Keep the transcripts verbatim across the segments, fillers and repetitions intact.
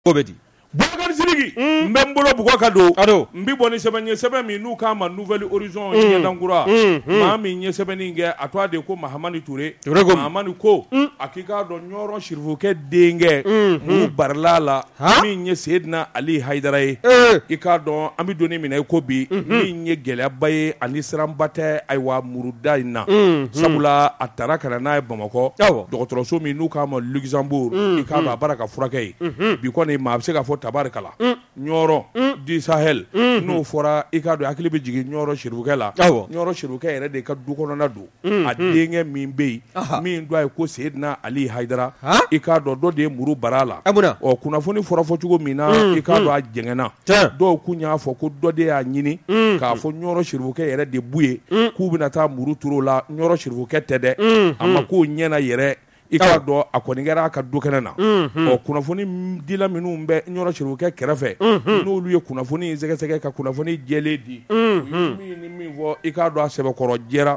Obedi. Bakari Sidiki n bɛ n bolo bugɔ ka don n bi bɔ ni sɛbɛn ye sɛbɛn min n'u k'a ma nouvelle horizon ɲɛdankura maa min ye sɛbɛnnin kɛ a tɔgɔ de ko Mahamani Ture Mahamani ko a k'i k'a dɔn Ɲɔrɔ Sirifukɛ denkɛ Muru Barila la min ye Seyidina Ali Hayidara ye i k'a dɔn an bɛ donni minɛ i ko bi min ye gɛlɛyaba ye ani siranba tɛ ayiwa muruda in na sabula a taara ka na n'a ye Bamakɔ dɔgɔtɔrɔso min n'u k'a ma Luxembourg i k'a dɔn a bara ka furakɛ ye bi kɔni maa bɛ se k'a fɔ tabarikala Ɲɔrɔ di Sahel n'o fɔra i k'a dɔn hakili bɛ jigin Ɲɔrɔ Sirifukɛ la Ɲɔrɔ Sirifukɛ yɛrɛ de ka du kɔnɔna don a denkɛ min bɛ yen min dɔ ye ko Seyidina Ali Hayidara i k'a dɔn dɔ de ye Muru bara la ɔ kunnafoni fɔra fɔ cogo min na i k'a dɔn a jɛngɛnna dɔw kun y'a fɔ ko dɔ de y'a ɲini k'a fɔ Ɲɔrɔ Sirifukɛ yɛrɛ de bu ye k'u bɛna taa muru turu o la Ɲɔrɔ Sirifukɛ tɛ dɛ a ma k'o ɲɛna yɛrɛ i k'a dɔn a kɔni kɛra a ka du kɛnɛ na ɔ kunnafoni dila minnu bɛ Ɲɔrɔ Sirifukɛ kɛrɛfɛ n'olu ye kunnafoni sɛgɛsɛgɛ ka kunnafoni jɛlen di u ye min ni min fɔ i k'a dɔn a sɛbɛkɔrɔ jɛra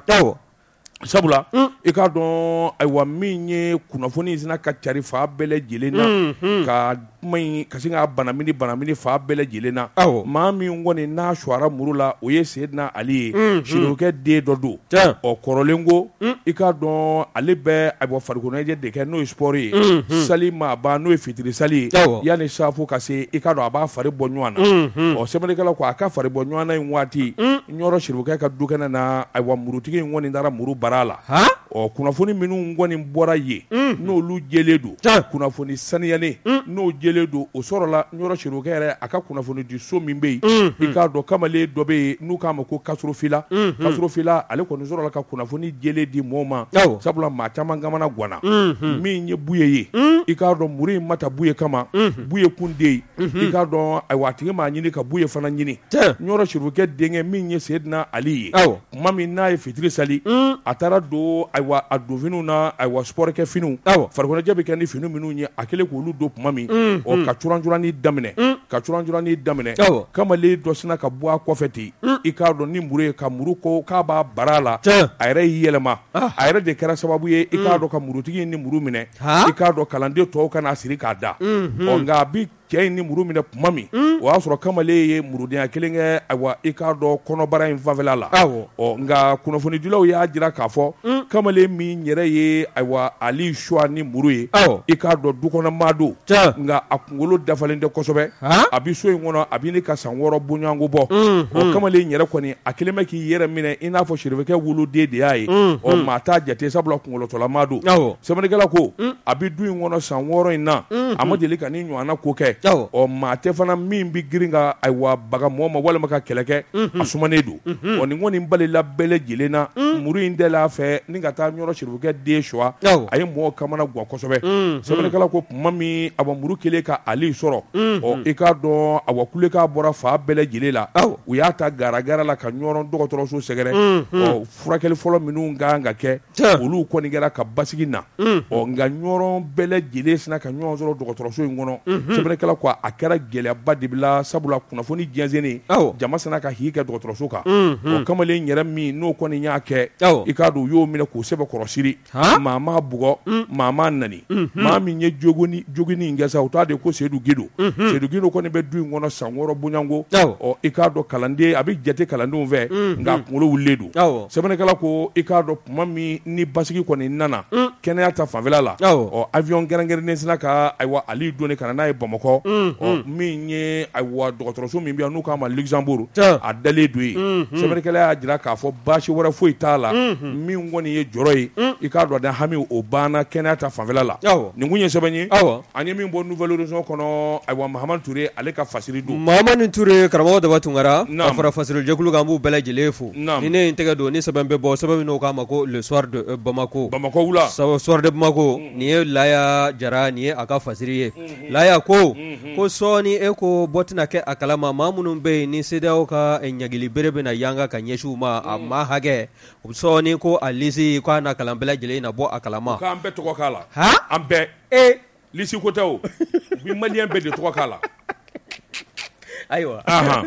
sabula i k'a dɔn ayiwa min ye kunnafoni sina ka cari fa bɛɛ lajɛlen na ka kuma in ka sin k'a banamini banamini fa bɛɛ lajɛlen na maa min kɔni n'a suwara muru la o ye Seyidina Ali ye Sirifukɛ den dɔ don ɔ kɔrɔlen ko i k'a dɔn ale bɛ ayiwa farikolo ɲɛnajɛ de kɛ n'o ye sport ye sali ma ban n'o ye fitiri sali ye yanni safo ka se i k'a dɔn a b'a fari bɔ ɲɔgɔn na ɔ sɛbɛnnikɛla ko a ka fari bɔ ɲɔgɔn na in waati Ɲɔrɔ Sirifukɛ ka du kɛnɛ na ayiwa murutigi in kɔni taara muru bara la ɔ kunnafoni minnu kɔni bɔra yen n'olu jɛlen don kunnafoni saniyalen n'o jɛlen don o sɔrɔla Ɲɔrɔ Sirifukɛ yɛrɛ a ka kunnafoni di so min bɛ yen i k'a dɔn kamalen dɔ bɛ yen n'u k'a ma ko Kasurofila Kasurofila ale kɔni sɔrɔla ka kunnafoni jɛlen di mɔɔw ma sabula maa caman kamana ganna min ye Buye ye i k'a dɔn muru in ma ta Buye kama Buye kun den i k'a dɔn ayiwa a tigi m'a ɲini ka Buye fana ɲini Ɲɔrɔ Sirifukɛ denkɛ min ye Seyidina Ali ye tuma min n'a ye fitiri sali a taara don ayiwa a don finiw na ayiwa sport kɛ finiw farikolo ɲɛnajɛ bɛ kɛ ni fini minnu ye a kɛlen k'olu don tuma min ɔ ka curancuranni daminɛ ka curancuranni daminɛ kamalen dɔ sina ka bɔ a kɔfɛ ten i k'a dɔn ni muru ye ka muru ko k'a b'a bara la a yɛrɛ y'i yɛlɛma a yɛrɛ de kɛra sababu ye i k'a dɔn ka murutigi ni muru minɛ i k'a dɔn kalanden tɔw ka n'a siri k'a da ɔ nka a bi cɛ in ni muru minɛ tuma min o y'a sɔrɔ kamalen ye murudenya kelen kɛ ayiwa i k'a dɔn kɔnɔbara in fanfɛla la ɔ nka kunnafonidilaw y'a jira k'a fɔ kamalen min yɛrɛ ye ayiwa Ali suwa ni muru ye i k'a dɔn dukɔnɔmaa don nka a kunkolo dafalen tɛ kosɛbɛ a bi so in kɔnɔ a bi ne ka san wɔɔrɔ bɔɲɔgɔnko bɔ ɔ kamalen yɛrɛ kɔni a kelen bɛ k'i yɛrɛ minɛ i n'a fɔ Sirifukɛ woloden de y'a ye ɔ maa t'a jate sabula kunkolotɔlamaa don sɛbɛnnikɛla ko a bi du in kɔnɔ san wɔɔrɔ in na a ma deli ka ni ɲɔgɔnna ko kɛ ɔ maa tɛ fana min bi girin ka ayiwa baga mɔgɔ ma walima ka kɛlɛ kɛ a sumanen don ɔ nin kɔni balila bɛɛ lajɛlen na muru in dɛlɛ a fɛ ni ka taa Ɲɔrɔ Sirifukɛ den suwa a ye mɔgɔw kamana gan kosɛbɛ sɛbɛnnikɛla ko tuma min awa muru kelen ka Ali sɔrɔ ɔ i k'a dɔn awa kulekan bɔra fa bɛɛ lajɛlen la u y'a ta garagara la ka Ɲɔrɔ dɔgɔtɔrɔso sɛgɛrɛ ɔ furakɛli fɔlɔ minnu kan ka kɛ olu kɔni kɛra ka basigi na ɔ nka Ɲɔrɔ bɛɛ lajɛlen sina ka ɲɔgɔn sɔrɔ dɔgɔtɔrɔso in kɔnɔ sɛbɛnnikɛla ko a kɛra gɛlɛyaba de bila sabula kunnafoni jɛnsɛnnen jama sina ka higi kɛ dɔgɔtɔrɔso kan ɔ kamalen yɛrɛ min n'o kɔni y'a kɛ i k'a dɔn u y'o minɛ k'o sɛbɛn kɔrɔsiri maa ma bugɔ maa ma nani maa min ye jogini jogini in kɛ sa u t'a de ko Seyidu Gido Seyidu Gido kɔni bɛ du in kɔnɔ san wɔɔrɔ bɔɲɔgɔnko ɔ i k'a dɔn kalanden a bɛ jate kalandenw fɛ nka a kunkolo wulilen don sɛbɛnnikɛla ko i k'a dɔn tuma min ni basigi kɔni nana kɛnɛya ta fanfɛla la ɔ avion kɛrɛnkɛrɛnnen sina ka ayiwa Ali donni ka na n'a ye Bamakɔ ɔ min ye ayiwa dɔgɔtɔrɔso min bɛ yan n'u k'a ma Luxembourg a dalen don yen sɛbɛnnikɛla y'a jira k'a fɔ baasi wɛrɛ foyi t'a la min kɔni ye jɔrɔ ye i k'a dɔn hami o banna kɛnɛya ta fanfɛla la nin kun ye sɛbɛn ye an ye min bɔ nouvelle horizon kɔnɔ ayiwa Mahamani Ture ale ka fasiri don Mahamani Ture karamɔgɔ Daba Tunkara ka fara fasirijɛkulu kan an b'u bɛɛ lajɛlen fo ni ne ye n tɛgɛ don ni sɛbɛn bɛ bɔ sɛbɛn min n'o k'a ma ko le soir de Bamako Bamako wula soir de Bamako nin ye Laya Jara nin ye a ka fasiri ye Laya ko ko sɔɔni e ko bɔ tɛna kɛ a kalama maa minnu bɛ yen ni C D E A O ka ɲagili bere bɛna yanga ka ɲɛsin u ma a maa hakɛ u sɔɔni ko a lisi k'a na kalan bɛɛ lajɛlen na bɔ a kalama k'an bɛɛ tɔgɔ k'a la han an bɛɛ e lisi ko tɛ o bi maliyɛn bɛɛ de tɔgɔ k'a la ayiwa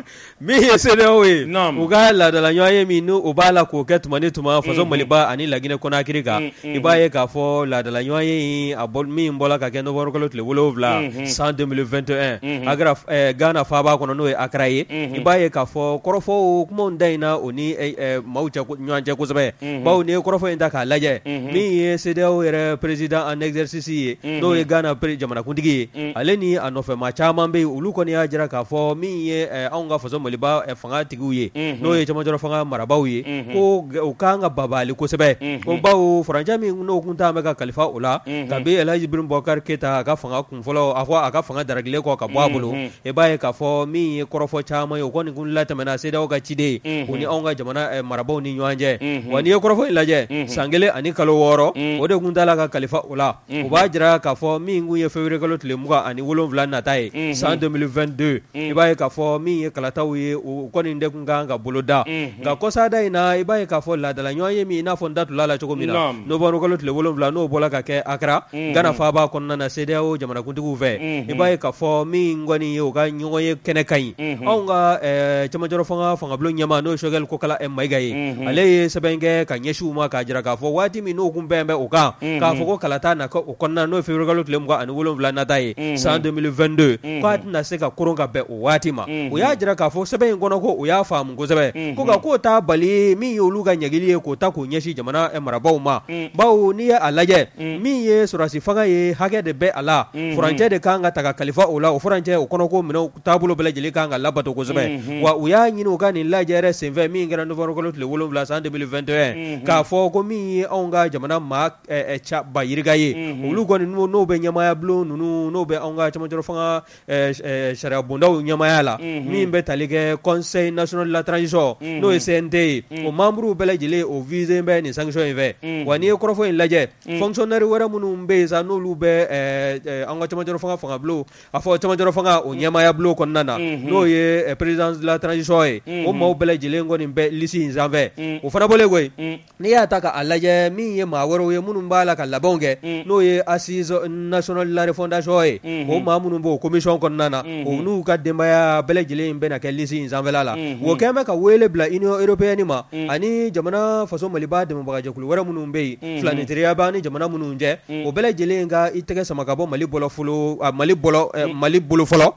min ye C D A O ye u ka laadala ɲɔgɔn ye min n'u b'a la k'o kɛ tuma ni tuma faso Maliba ani Laginɛ Conakry kan i b'a ye k'a fɔ laadala ɲɔgɔn ye a min bɔla ka kɛ novembre kalo tile wolonwula san deux mille vingt et un a kɛra Ghana faaba kɔnɔ n'o ye Accra ye i b'a ye k'a fɔ kɔrɔfɔw kumaw da in na o ni maaw cɛ ɲɔgɔn cɛ kosɛbɛ bawo ni ye kɔrɔfɔ in ta k'a lajɛ min ye C D A O yɛrɛ président en exercice ye n'o ye Ghana jamanakuntigi ye ale ni a nɔfɛmaa caman bɛ yen olu kɔni y'a jira k'a fɔ min ye anw ka faso Maliba fangatigiw ye n'o ye cɛmancɛ fanga marabaaw ye ko u kan ka babali kosɛbɛ ko bawo furancɛ min n'o kun t'an bɛ ka kalifa o la kabi El Hadji Ibrahim Boubacar Keita a ka fanga kunfɔlɔ a fɔ a ka fanga daragilen kɔ ka bɔ a bolo i b'a ye k'a fɔ min ye kɔrɔfɔ caman ye o kɔni kun latɛmɛna C D A O ka ciden o ni anw ka jamana marabaaw ni ɲɔgɔn cɛ wa n'i ye kɔrɔfɔ in lajɛ san kelen ani kalo wɔɔrɔ o de kun t'a la ka kalifa o la o b'a jira k'a fɔ min kun ye février kalo tile mugan ani wolonwula nata ye san deux mille vingt deux i b'a ye k'a fɔ min ye kalataw ye o kɔni de kun kan ka boloda nka kɔsada in na i b'a ye k'a fɔ laadala ɲɔgɔn ye min i n'a fɔ n da tula la cogo min na novembre kalo tile wolonwula n'o bɔla ka kɛ Accra Ghana faaba kɔnɔna na C D A O jamanakuntigiw fɛ i b'a ye k'a fɔ min kɔni ye o ka ɲɔgɔn ye kɛnɛ ka ɲi anw ka cɛmancɛ fanga fangabulon ɲɛmaa n'o ye Choguel Kokala Mayiga ye ale ye sɛbɛn kɛ ka ɲɛsin u ma k'a jira k'a fɔ waati min n'o kun bɛn bɛ o kan k'a fɔ ko kalata na o kɔnɔna n'o ye février kalo tile mugan ani wolonwula nata ye san deux mille vingt deux k'a tɛna se ka koron ka bɛn o waati ma o y'a jira k'a fɔ sɛbɛn in kɔnɔ ko o y'a faamu kosɛbɛ ko nka k'o t'a bali min ye olu ka ɲɛgili ye k'o ta k'o ɲɛsin jamana marabaaw ma bawo n'i ye a lajɛ min ye sɔrɔdasi fanga ye hakɛ de bɛ a la furancɛ de kan ka ta ka kalifa o la o furancɛ o kɔnɔ ko minɛw taabolo bɛɛ lajɛlen kan ka labato kosɛbɛ wa u y'a ɲini u ka nin lajɛ yɛrɛ senfɛ min kɛra novembre kalo tile wolonwula san deux mille vingt et un k'a fɔ ko min ye anw ka jamana maa ba yirika ye olu kɔni n'o bɛ ɲɛmaaya bulon ninnu n'o bɛ anw ka cɛmancɛ fanga sariya bondaw ɲɛmaaya la min bɛ tali kɛ conseil national de la transition n'o ye C N T ye o membres bɛɛ lajɛlen o visé bɛ nin sanction in fɛ wa n'i ye kɔrɔfɔ in lajɛ fonctionnaire wɛrɛ minnu bɛ yen sa n'olu bɛ an ka cɛmancɛ fanga fangabulon a fɔ cɛmancɛ fanga o ɲɛmaaya bulon kɔnɔna na n'o ye président de la transition ye o maaw bɛɛ lajɛlen kɔni bɛ liste in sanfɛ o fana bɔlen koyi n'i y'a ta k'a lajɛ min ye maa wɛrɛw ye minnu b'a la ka labɛnw kɛ n'o ye assise nationale de la refondation ye o maa minnu b'o commission kɔnɔna na o n'u ka denbaya bɛɛ lajɛlen bɛna kɛ liste in sanfɛla la o kɛn bɛ ka wele bila union européenne ma ani jamana faso Maliba dɛmɛbagajɛkulu wɛrɛ minnu bɛ yen filanitiriya b'a ni jamana minnu cɛ o bɛɛ lajɛlen ka i tɛgɛ sama ka bɔ Mali bolo fɔlɔ Mali bolo Mali bolo fɔlɔ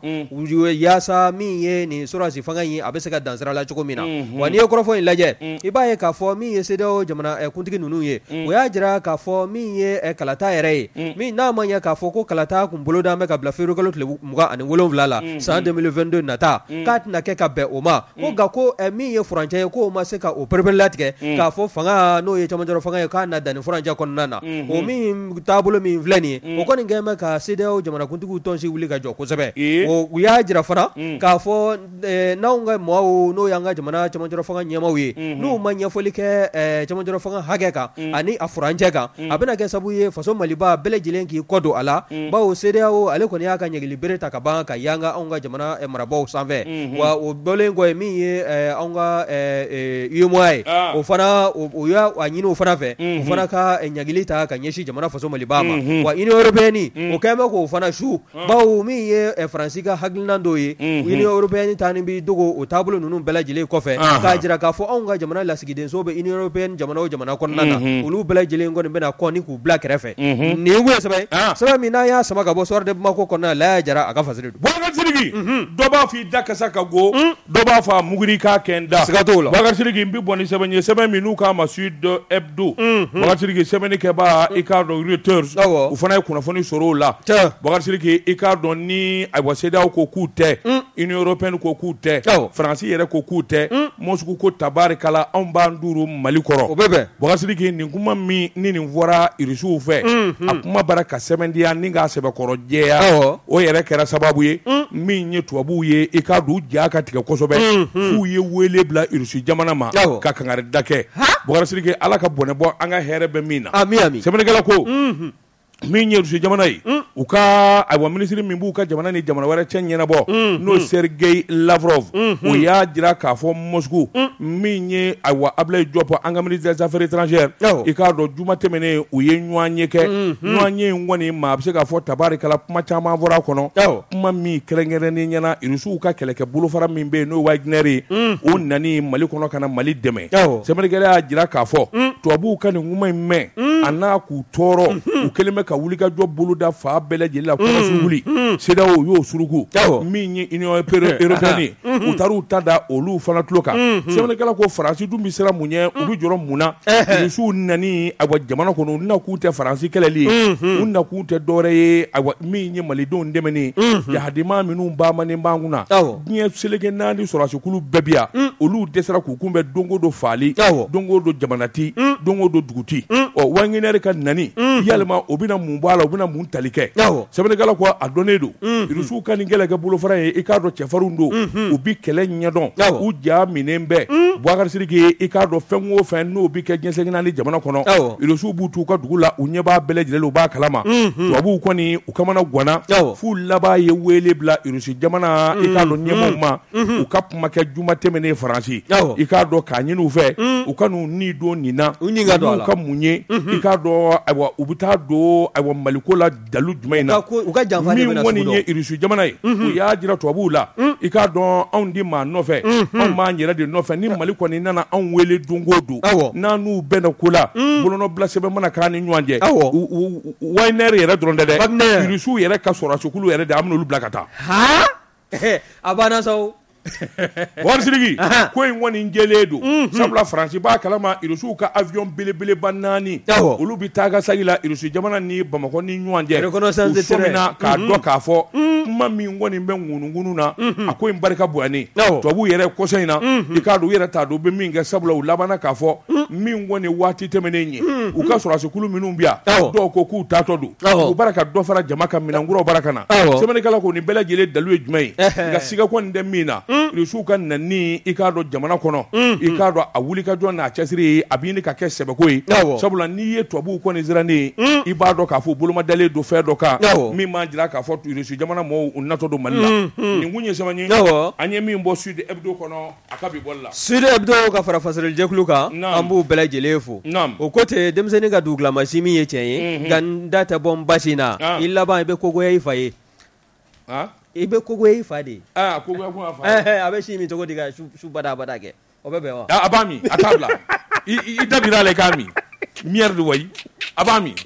yaasa min ye nin sɔrɔdasi fanga ye a bɛ se ka dansira la cogo min na wa n'i ye kɔrɔfɔ in lajɛ i b'a ye k'a fɔ min ye C D A O jamana kuntigi ninnu ye o y'a jira k'a fɔ min ye kalata yɛrɛ ye min n'a ma ɲɛ k'a fɔ ko kalata kun boloda bɛ ka bila février kalo tile mugan ani wolonwula la san deux mille vingt deux nata k'a tɛna kɛ ka bɛn o ma ko nka ko min ye furancɛ ye k'o ma se ka o perepere latigɛ k'a fɔ fanga n'o ye cɛmancɛ fanga ye k'a na danni furancɛ kɔnɔna na o min taabolo min filɛ nin ye o kɔni kɛn bɛ ka C D A O jamanakuntigiw tɔnsi wuli ka jɔ kosɛbɛ u y'a jira fana k'a fɔ n'anw ka maaw n'o y'an ka jamana cɛmancɛ fanga ɲɛmaaw ye n'u ma ɲɛfɔli kɛ cɛmancɛ fanga hakɛ kan ani a furancɛ kan a bɛna kɛ sababu ye faso Maliba bɛɛ lajɛlen k'i kɔ don a la bawo C D A O ale kɔni y'a ka ɲɛgili bere ta ka ban ka yanga anw ka jamana marabaaw sanfɛ wa o bɔlen kɔ ye min ye anw ka U E M O A ye o fana o y'a a ɲini o fana fɛ o fana ka ɲɛgili ta ka ɲɛsin jamana faso Maliba ma wa union européenne o kɛn bɛ k'o fana su bawo min ye Faransi ka hakilina dɔw ye union européenne taani bi dogo o taabolo ninnu bɛɛ lajɛlen kɔfɛ k'a jira k'a fɔ anw ka jamana lasigidenso bɛ union européenne jamana o jamana kɔnɔna na olu bɛɛ lajɛlen kɔni bɛna kɔ ni k'u bila kɛrɛfɛ nin ye sɛbɛn sɛbɛn min n'a y'a sama ka bɔ soir de Bamako kɔnɔna la y'a jara a ka fasiri don Boubacar Sidiki dɔ b'a fɔ i da kasa ka go dɔ b'a fɔ a muguri k'a kɛ n da siga t'o la Boubacar Sidiki n bɛ bɔ ni sɛbɛn ye sɛbɛn min n'u k'a ma Sud Hebdo Boubacar Sidiki sɛbɛnni kɛbaa i k'a dɔn Reuters u fana ye kunnafoni sɔrɔ o la Boubacar Sidiki i k'a dɔn ni ayiwa C D A O ko k'u tɛ union européenne ko k'u tɛ Faransi yɛrɛ ko k'u tɛ Moscou ko tabarikala anw b'an duuru Mali kɔrɔ o bɛ bɛn Boubacar Sidiki nin kuma min ni nin fɔra Irisiw fɛ a kuma bara ka sɛbɛndiya ni k'a sɛbɛkɔrɔ jɛya o yɛrɛ kɛra sababu ye min ye tubabuw ye i k'a dɔn u ja ka tigɛ kosɛbɛ f'u ye wele bila Irisi jamana ma ka kangari da kɛ Boubacar Sidiki Ala ka bɔnɛ bɔ an ka hɛrɛ bɛ min na ami ami sɛbɛnnikɛla ko min ye Rusi jamana ye u ka ayiwa minisiri min b'u ka jamana ni jamana wɛrɛ cɛ ɲɛnabɔ n'o Sergei Lavrov o y'a jira k'a fɔ Moscou min ye ayiwa Ablaye Diop an ka ministre des affaires étrangères i k'a dɔn juma tɛmɛnen u ye ɲɔgɔn ye kɛ ɲɔgɔn ye in kɔni maa a bɛ se k'a fɔ tabarikala kuma caman fɔra a kɔnɔ kuma min kɛrɛnkɛrɛnnen ɲɛna Rusiw ka kɛlɛkɛ bolofara min bɛ yen n'o ye Wagner ye o nani Mali kɔnɔ ka na Mali dɛmɛ sɛbɛnnikɛla y'a jira k'a fɔ tubabuw ka nin kuma in mɛn a n'a k'u tɔɔrɔ u kɛlen bɛ ka wulikajɔ boloda fa bɛɛ lajɛlen la kɔnɔsu wuli CEDEAO y'o suruku min ye Union européenne u taar'u ta da olu fana tulo kan sɛbɛnnikɛla ko Faransi dun bɛ siran mun ɲɛ u bɛ jɔrɔ mun na Rusiw nani ayiwa jamana kɔnɔ u na k'u tɛ Faransi kɛlɛli ye u na k'u tɛ dɔwɛrɛ ye ayiwa min ye Malidenw dɛmɛni jahadima minnu baamanen b'an kunna diɲɛ seleke naani sɔrɔdasikulu bɛɛ bi yan olu dɛsɛra k'u kunbɛn don o don faali don o don jamanati don o don duguti ɔ Wagner ka nani yalima o bɛna mun bɔ a la u bɛna mun tali kɛ sɛbɛnnikɛla ko a dɔnnen don Rusiw ka nin kɛlɛkɛ bolofara ye i k'a dɔn cɛfarinw don u bi kɛlɛ ɲɛdɔn u ja minɛn bɛɛ Boubacar Sidiki i k'a dɔn fɛn o fɛn n'o bi kɛ diɲɛ seleke naani jamana kɔnɔ Rusiw b'u t'u ka dugu la u ɲɛ b'a bɛɛ lajɛlen u b'a kalama tubabuw kɔni u kamana ganna f'u laban ye wele bila Rusi jamana i k'a dɔn ɲɛmaaw ma u ka kuma kɛ juma tɛmɛnen Faransi i k'a dɔn k'a ɲini u fɛ u ka n'u ni don nin na n'u ka mun ye i k'a dɔn ayiwa u bɛ taa don ayiwa Maliko la dalu jumɛn in na min kɔni ye Rusi jamana ye u y'a jira tubabuw la i k'a dɔn anw di maa nɔfɛ anw b'an yɛrɛ de nɔfɛ ni Mali kɔni nana anw wele don o don n'an n'u bɛnna ko la bolonɔbila sɛbɛn mana k'an ni ɲɔgɔn cɛ Wagner yɛrɛ dɔrɔn tɛ dɛ Rusiw yɛrɛ ka sɔrɔdasikulu yɛrɛ de an bɛn'olu bila ka taa a banna sa o Boubacar Sidiki ko in kɔni jɛlen don sabula Faransi b'a kalama Rusiw ka avion belebeleba naani olu bɛ taa ka sagi la Rusi jamana ni Bamakɔ ni ɲɔgɔn cɛ u sɔmina k'a dɔn k'a fɔ kuma min kɔni bɛ ŋunuŋunu na a ko in barika bonyanen tubabuw yɛrɛ kɔsɔn in na i k'a dɔn u yɛrɛ t'a dɔn u bɛ min kɛ sabula u labanna k'a fɔ min kɔni waati tɛmɛnen ye u ka sɔrɔdasikulu minnu bɛ yan dɔw ko k'u taatɔ don u bara ka dɔ fara jama kan minɛnkuraw bara ka na sɛbɛnnikɛla ko nin bɛɛ lajɛlen dalu ye jumɛn ye nka siga kɔni tɛ min na Rusiw ka nani i k'a dɔn jamana kɔnɔ i k'a dɔn a wulikajɔ n'a cɛsiri ye a bɛ ɲini ka kɛ sɛbɛko ye sabula n'i ye tubabuw kɔni sirannen ye i b'a dɔn k'a fɔ u bolomadalen don fɛn dɔ kan min b'a jira k'a fɔ Rusi jamana mɔɔw u natɔ don Mali la nin kun ye sɛbɛn ye an ye min bɔ Sud Hebdo kɔnɔ a ka bi bɔli la Sud Hebdo ka fara fasalijɛkulu kan an b'u bɛɛ lajɛlen fo o ko tɛ denmisɛnnin ka dugulamasi min ye tiɲɛ ye nka n da tɛ bɔ n basi na i laban i bɛ kogoya i fa ye i bɛ kogoya i fa de ye aa kogoya kun y'a fa ye a bɛ si min cogo di ka su bada bada kɛ o bɛ bɛn wa a b'a min a t'a bila i dabira a la i k'a min miyɛri de wayi a b'a min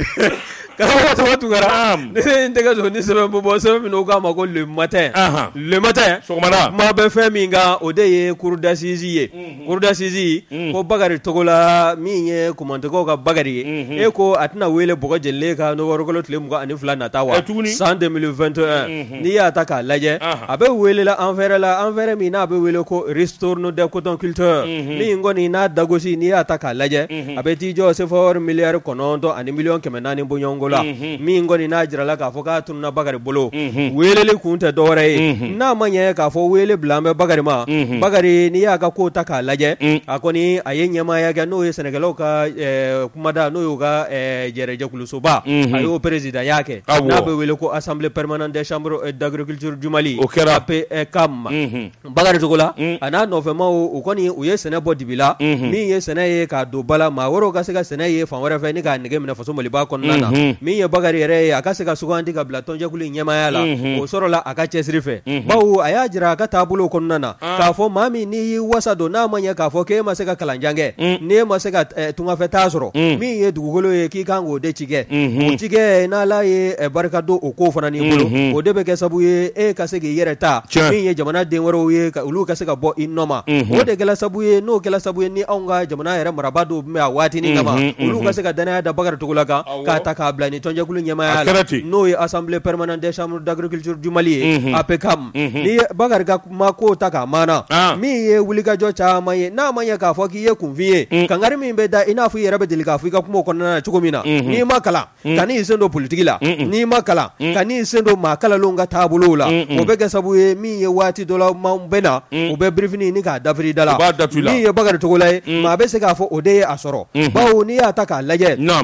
karamɔgɔ Tama Tunkara ne n tɛgɛ sɔrɔ ni sɛbɛn bɔ sɛbɛn min n'o k'a ma ko le matin le matin sɔgɔmada kuma bɛ fɛn min kan o de ye cour d'assises ye cour d'assises ko Bakari Togola min ye Kumantɔkaw ka Bakari ye e ko a tɛna wele bɔgɔ jɛlen ka Nɔgɔnkɔrɔkolo tile mugan ani fila nata wa san deux mille vingt et un n'i y'a ta k'a lajɛ a bɛ welela an fɛrɛ la an fɛrɛ min n'a bɛ wele ko retourne des cotons culteurs min kɔni n'a dagosi n'i y'a ta k'a lajɛ a bɛ t'i jɔ sefɔri miliyari kɔnɔntɔn ani miliyɔn kɛmɛ naani bɔɲɔgɔnko la min kɔni n'a jirala k'a fɔ k'a tununa Bakari bolo weleli kun tɛ dɔwɛrɛ ye n'a ma ɲɛ k'a fɔ wele bila an bɛ Bakari ma Bakari n'i y'a ka ko ta k'a lajɛ a kɔni a ye ɲɛmaaya kɛ n'o ye sɛnɛkɛlaw ka kumada n'o y'u ka jɛrɛjɛkulusoba a y'o président y'a kɛ n'a bɛ wele ko assemblée permanente des chambres d'agriculture du Mali o kɛra A P E C A M Bakari Togola a n'a nɔfɛmaw o kɔni u ye sɛnɛ bɔ dibi la min ye sɛnɛ ye k'a don bala maa wɛrɛw ka se ka sɛnɛ ye fan wɛrɛ fɛ ni k'a nege minɛ faso Maliba kɔnɔna na min ye Bakari yɛrɛ ye a ka se ka suganti ka bila tɔnjɛkulu ɲɛmaaya la o sɔrɔla a ka cɛsiri fɛ bawo a y'a jira a ka taabolo kɔnɔna na k'a fɔ maa min n'i y'i wasa don n'a ma ɲɛ k'a fɔ k'e ma se ka kalanjan kɛ n'e ma se ka tungafɛtaa sɔrɔ min ye dugukolo ye k'i kan k'o de ci kɛ o ci kɛ n'Ala ye barika don o ko fana n'i bolo o de bɛ kɛ sababu ye e ka se k'i yɛrɛ ta min ye jamana den wɛrɛw ye olu ka se ka bɔ i nɔ ma o de kɛla sababu ye n'o kɛla sababu ye ni anw ka jamana yɛrɛ marabaa dɔw bɛ a waatinin kama olu ka se ka danaya da Bakari Togola kan k'a ta k'a bila ni tɔnjɛkulu ɲɛmaaya la n'o ye assemblée permanente des chambres d'agriculture du Mali ye A P E C A M ni Bakari ka kuma ko ta k'a maana min ye wulikajɔ caman ye n'a ma ɲɛ k'a fɔ k'i ye kunfin ye kangari min bɛ da i n'a fɔ i yɛrɛ bɛ deli k'a fɔ i ka kumaw kɔnɔna na cogo min na n'i ma kalan ka n'i sen don politiki la n'i ma kalan ka n'i sen don maa kalalenw ka taabolow la o bɛ kɛ sababu ye min ye waati dɔ la maaw bɛ na u bɛ birifini ni k'a dafiri da la min ye Bakari Togola ye maa bɛ se k'a fɔ o de ye a sɔrɔ bawo n'i y'a ta k'a lajɛ min ye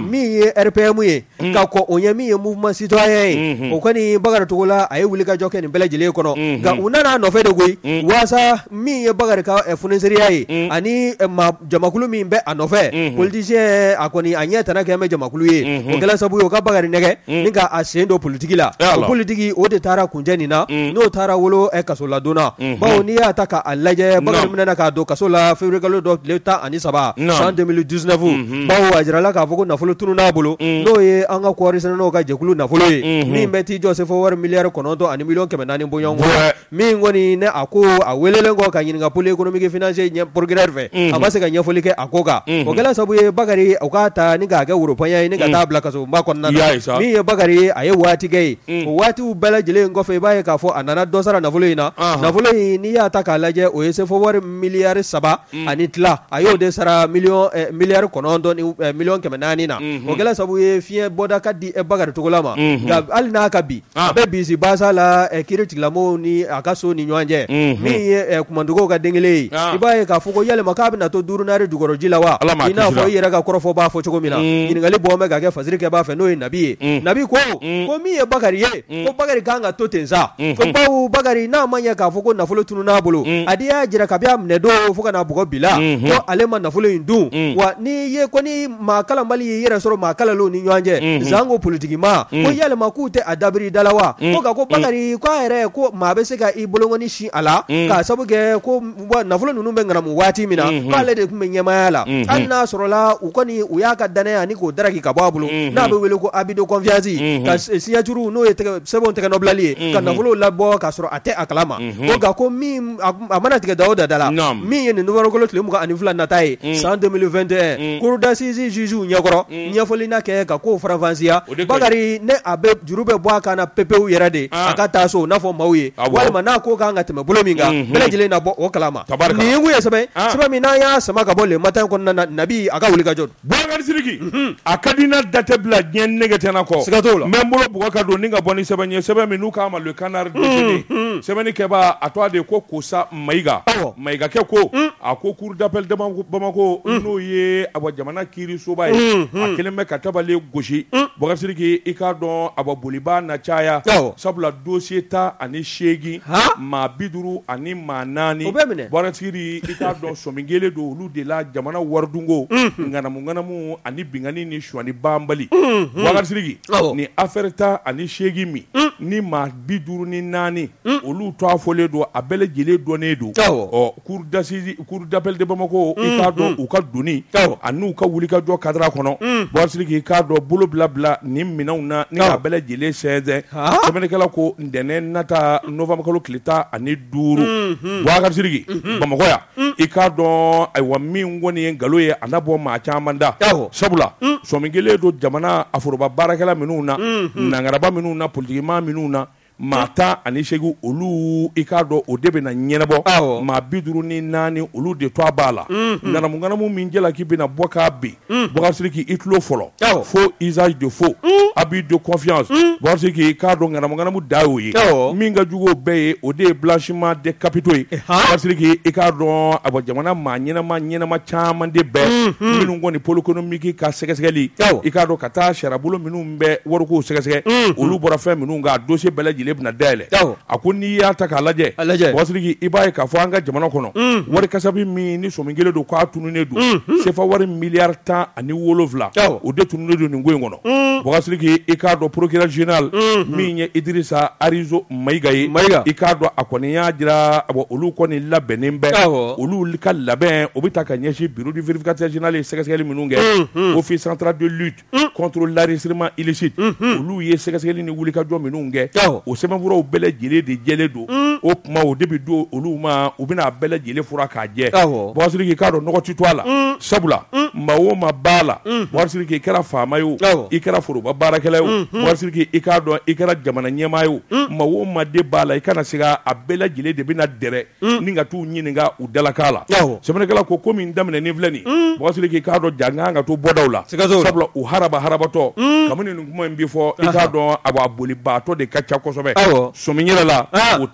ye R P M ye ka ko o ye min ye mouvement citoyen ye o kɔni Bakari Togola a ye wuli ka jɔ kɛ nin bɛɛ lajɛlen kɔnɔ nka u nana nɔfɛ de koyi waasa min ye Bakari ka foniseriya ye ani jamakulu min bɛ a nɔfɛ politicien a kɔni a ɲɛ tana kɛ bɛ jamakulu ye o kɛla sabu ye o ka Bakari nɛgɛ ni ka a sen don politique la o politique o de taara kuncɛ nin na n'o taara wolo kaso la donna bawo n'i y'a ta k'a lajɛ Bakari minɛna k'a don kaso la février kalo dɔ tile tan ani saba san deux mille dix-neuf bawo a jirala k'a fɔ ko nafolo tunun n'a bolo n'o ye an ka kɔɔri sɛnɛlaw ka jɛkulu nafolo ye min bɛ t'i jɔ se fɔ wari miliyari kɔnɔntɔn ani miliyɔn kɛmɛ naani bɔɲɔgɔn kɔ min kɔni ne a ko a welelen kɔ ka ɲininka pôle économique financier ɲɛ procureur fɛ a ma se ka ɲɛfɔli kɛ a ko kan o kɛla sabu ye Bakari o k'a ta ni k'a kɛ woropɔnya ye ni ka taa bila kasoba kɔnɔna na min ye Bakari ye a ye waati kɛ ye o waatiw bɛɛ lajɛlen kɔfɛ i b'a ye k'a fɔ a nana dɔ sara nafolo in na nafolo in n'i y'a ta k'a lajɛ o ye se fɔ wari miliyari saba ani tila a y'o de sara miliyɔn miliyari kɔnɔntɔn ni miliyɔn kɛmɛ naani na o kɛla sabu ye fiɲɛ bɔda ka di Bakari Togola ma nka hali n'a ka bi a bɛ bisi basa la kiiri tigilamɔgɔw ni a ka so ni ɲɔgɔn cɛ min ye kumanduguw ka den kelen ye i b'a ye k'a fɔ ko yalima k'a bɛna to duuru naani jukɔrɔji la wa i n'a fɔ i yɛrɛ ka kɔrɔfɔ b'a fɔ cogo min na ɲininkali bɔn bɛ ka kɛ fasiri kɛ b'a fɛ n'o ye Nabi ye Nabi ko ko min ye Bakari ye ko Bakari kan ka to ten sa ko bawo Bakari n'a ma ɲɛ k'a fɔ ko nafolo tunun n'a bolo a di y'a jira kabi a minɛ don fo ka na bugɔ bila ko ale ma nafolo in dun wa n'i ye ko ni maa kalanbali y'i yɛrɛ sɔrɔ maa kalanlenw ni ɲɔgɔn cɛ zango politique ma ko yalima k'u tɛ a dabiri da la wa ko ka ko Bakari ko a yɛrɛ ko maa bɛ se ka i bolokɔni sin a la k'a sabu kɛ ko nafolo ninnu bɛ ŋanamu waati min na k'ale de tun bɛ ɲɛmaya la hali n'a sɔrɔla u kɔni u y'a ka danaya ani k'o daraki ka bɔ a bolo n'a bɛ wele ko abus de confiance ka signature n'o ye sɛbɛnw tɛgɛnɔbilali ye ka nafolo labɔ k'a sɔrɔ a tɛ a kalama ko nka ko min a mana tigɛ da o da da la min ye nin numéro tile mugan ani fila nata ye san deux mille vingt et un cour d'assises juges ɲɛkɔrɔ ɲɛfɔli na kɛ ka ko farafansiya Bakari ne a bɛ juru bɛ bɔ a kan na pepewu yɛrɛ de a ka taa so n'a fɔ maaw ye walima n'a ko kan ka tɛmɛ bolo min kan bɛɛ lajɛlen na bɔ o kalama nin ye kun ye sɛbɛn sɛbɛn min n'an y'a sama ka bɔ le matin kɔnɔna na Nabi a ka wuli ka jɔ Bakari Sidiki a ka di na date bila diɲɛ nege tɛna kɔ siga t'o la n bɛ n bolo bugɔ ka don ni ka bɔ ni sɛbɛn ye sɛbɛn min n'u k'a ma le canard déchaîné sɛbɛnni kɛba a tɔgɔ de ko Kosa Mayiga Mayiga kɛ ko a ko cour d'appel de Bamako n'o ye a bɔ jamana kiirisoba ye a kelen bɛ ka tabale gosi Bakari Sidiki i k'a dɔn a bɔ boliba na caya sabula dossier ta ani seegin maa bi duuru ani maa naani Bakari Sidiki i k'a dɔn sɔmi kelen don olu de la jamana waridunko ŋanamu ŋanamu ani bingani ni suɲɛni banbali Bakari Sidiki ni affaire ta ani seegin min ni maa bi duuru ni naani olu tɔ fɔlen don a bɛɛ lajɛlen dɔnnen don ɔ cour d'assises cour d'appel de Bamako i k'a dɔn u ka doni a n'u ka wulikajɔ kadira kɔnɔ Bakari Sidiki i k'a dɔn bolo bila bila nin minɛnw na ni a bɛɛ lajɛlen sɛnsɛn sɛbɛnnikɛla ko ntɛnɛn nata novembre kalo tile tan ani duuru Bakari Sidiki Bamakɔ yan i k'a dɔn ayiwa min kɔni ye nkalon ye a na bɔ maa caman da sabula sɔmi kelen don jamana a foroba baarakɛla minnu na nangaraba minnu na politikima minnu na maa tan ani seegin olu i k'a dɔn o de bɛ na ɲɛnabɔ maa bi duuru ni naani olu de to a b'a la ŋanamu ŋanamu min jɛla k'i bɛna bɔ k'a bin Bakari Sidiki i tulo fɔlɔ faux usage de faux abus de confiance Bakari Sidiki i k'a dɔn ŋanamu ŋanamu da y'o ye min ka jugu o bɛɛ ye o de ye blanchiment des capitaux ye Bakari Sidiki i k'a dɔn a bɔ jamana maa ɲɛnama ɲɛnama caman de bɛɛ minnu kɔni pôle économique ka sɛgɛsɛgɛli i k'a dɔn ka taa sariyabolo minnu bɛ wariko sɛgɛsɛgɛ olu bɔra fɛn minnu kan a dossier bɛɛ lajɛlen bɛna dayɛlɛ a ko n'i y'a ta k'a lajɛ Bakari Sidiki i b'a ye k'a fɔ an ka jamana kɔnɔ wari kasabi min ni sɔmi kelen don k'a tununnen don sefa wari miliyari tan ani wolonwula o de tununnen don nin ko in kɔnɔ Bakari Sidiki i k'a dɔn procureur général min ye Idrissa Arizo Mayiga ye i k'a dɔn a kɔni y'a jira olu kɔni labɛnnen bɛ olu ka labɛn o bɛ ta ka ɲɛsin bureau du vérificateur général ye sɛgɛsɛgɛli minnu kɛ office central de lutte contre l'enrichissement illicite olu ye sɛgɛsɛgɛli ni wulikajɔ minnu kɛ o sɛbɛnfuraw bɛɛ lajɛlen de jɛlen don o kuma o de bɛ don olu ma u bɛna a bɛɛ lajɛlen fura k'a jɛ Bakari Sidiki k'a dɔn nɔgɔ ti to a la sabula maa o maa b'a la Bakari Sidiki i kɛra faama ye o i kɛra foroba baarakɛla ye o Bakari Sidiki i k'a dɔn i kɛra jamana ɲɛmaa ye o maa o maa de b'a la i kana se ka a bɛɛ lajɛlen de bɛna dɛrɛ ni ka t'u ɲininka u dalakan la sɛbɛnnikɛla ko ko min daminɛnen filɛ nin Bakari Sidiki i k'a dɔn ja n kan ka to bɔdaw la sabula u haraba harabatɔ kabini nin kuma in bi fɔ i k'a dɔn a b'a bolibaatɔ de ka ca kosɛbɛ sɔmi yɛrɛ la u taa man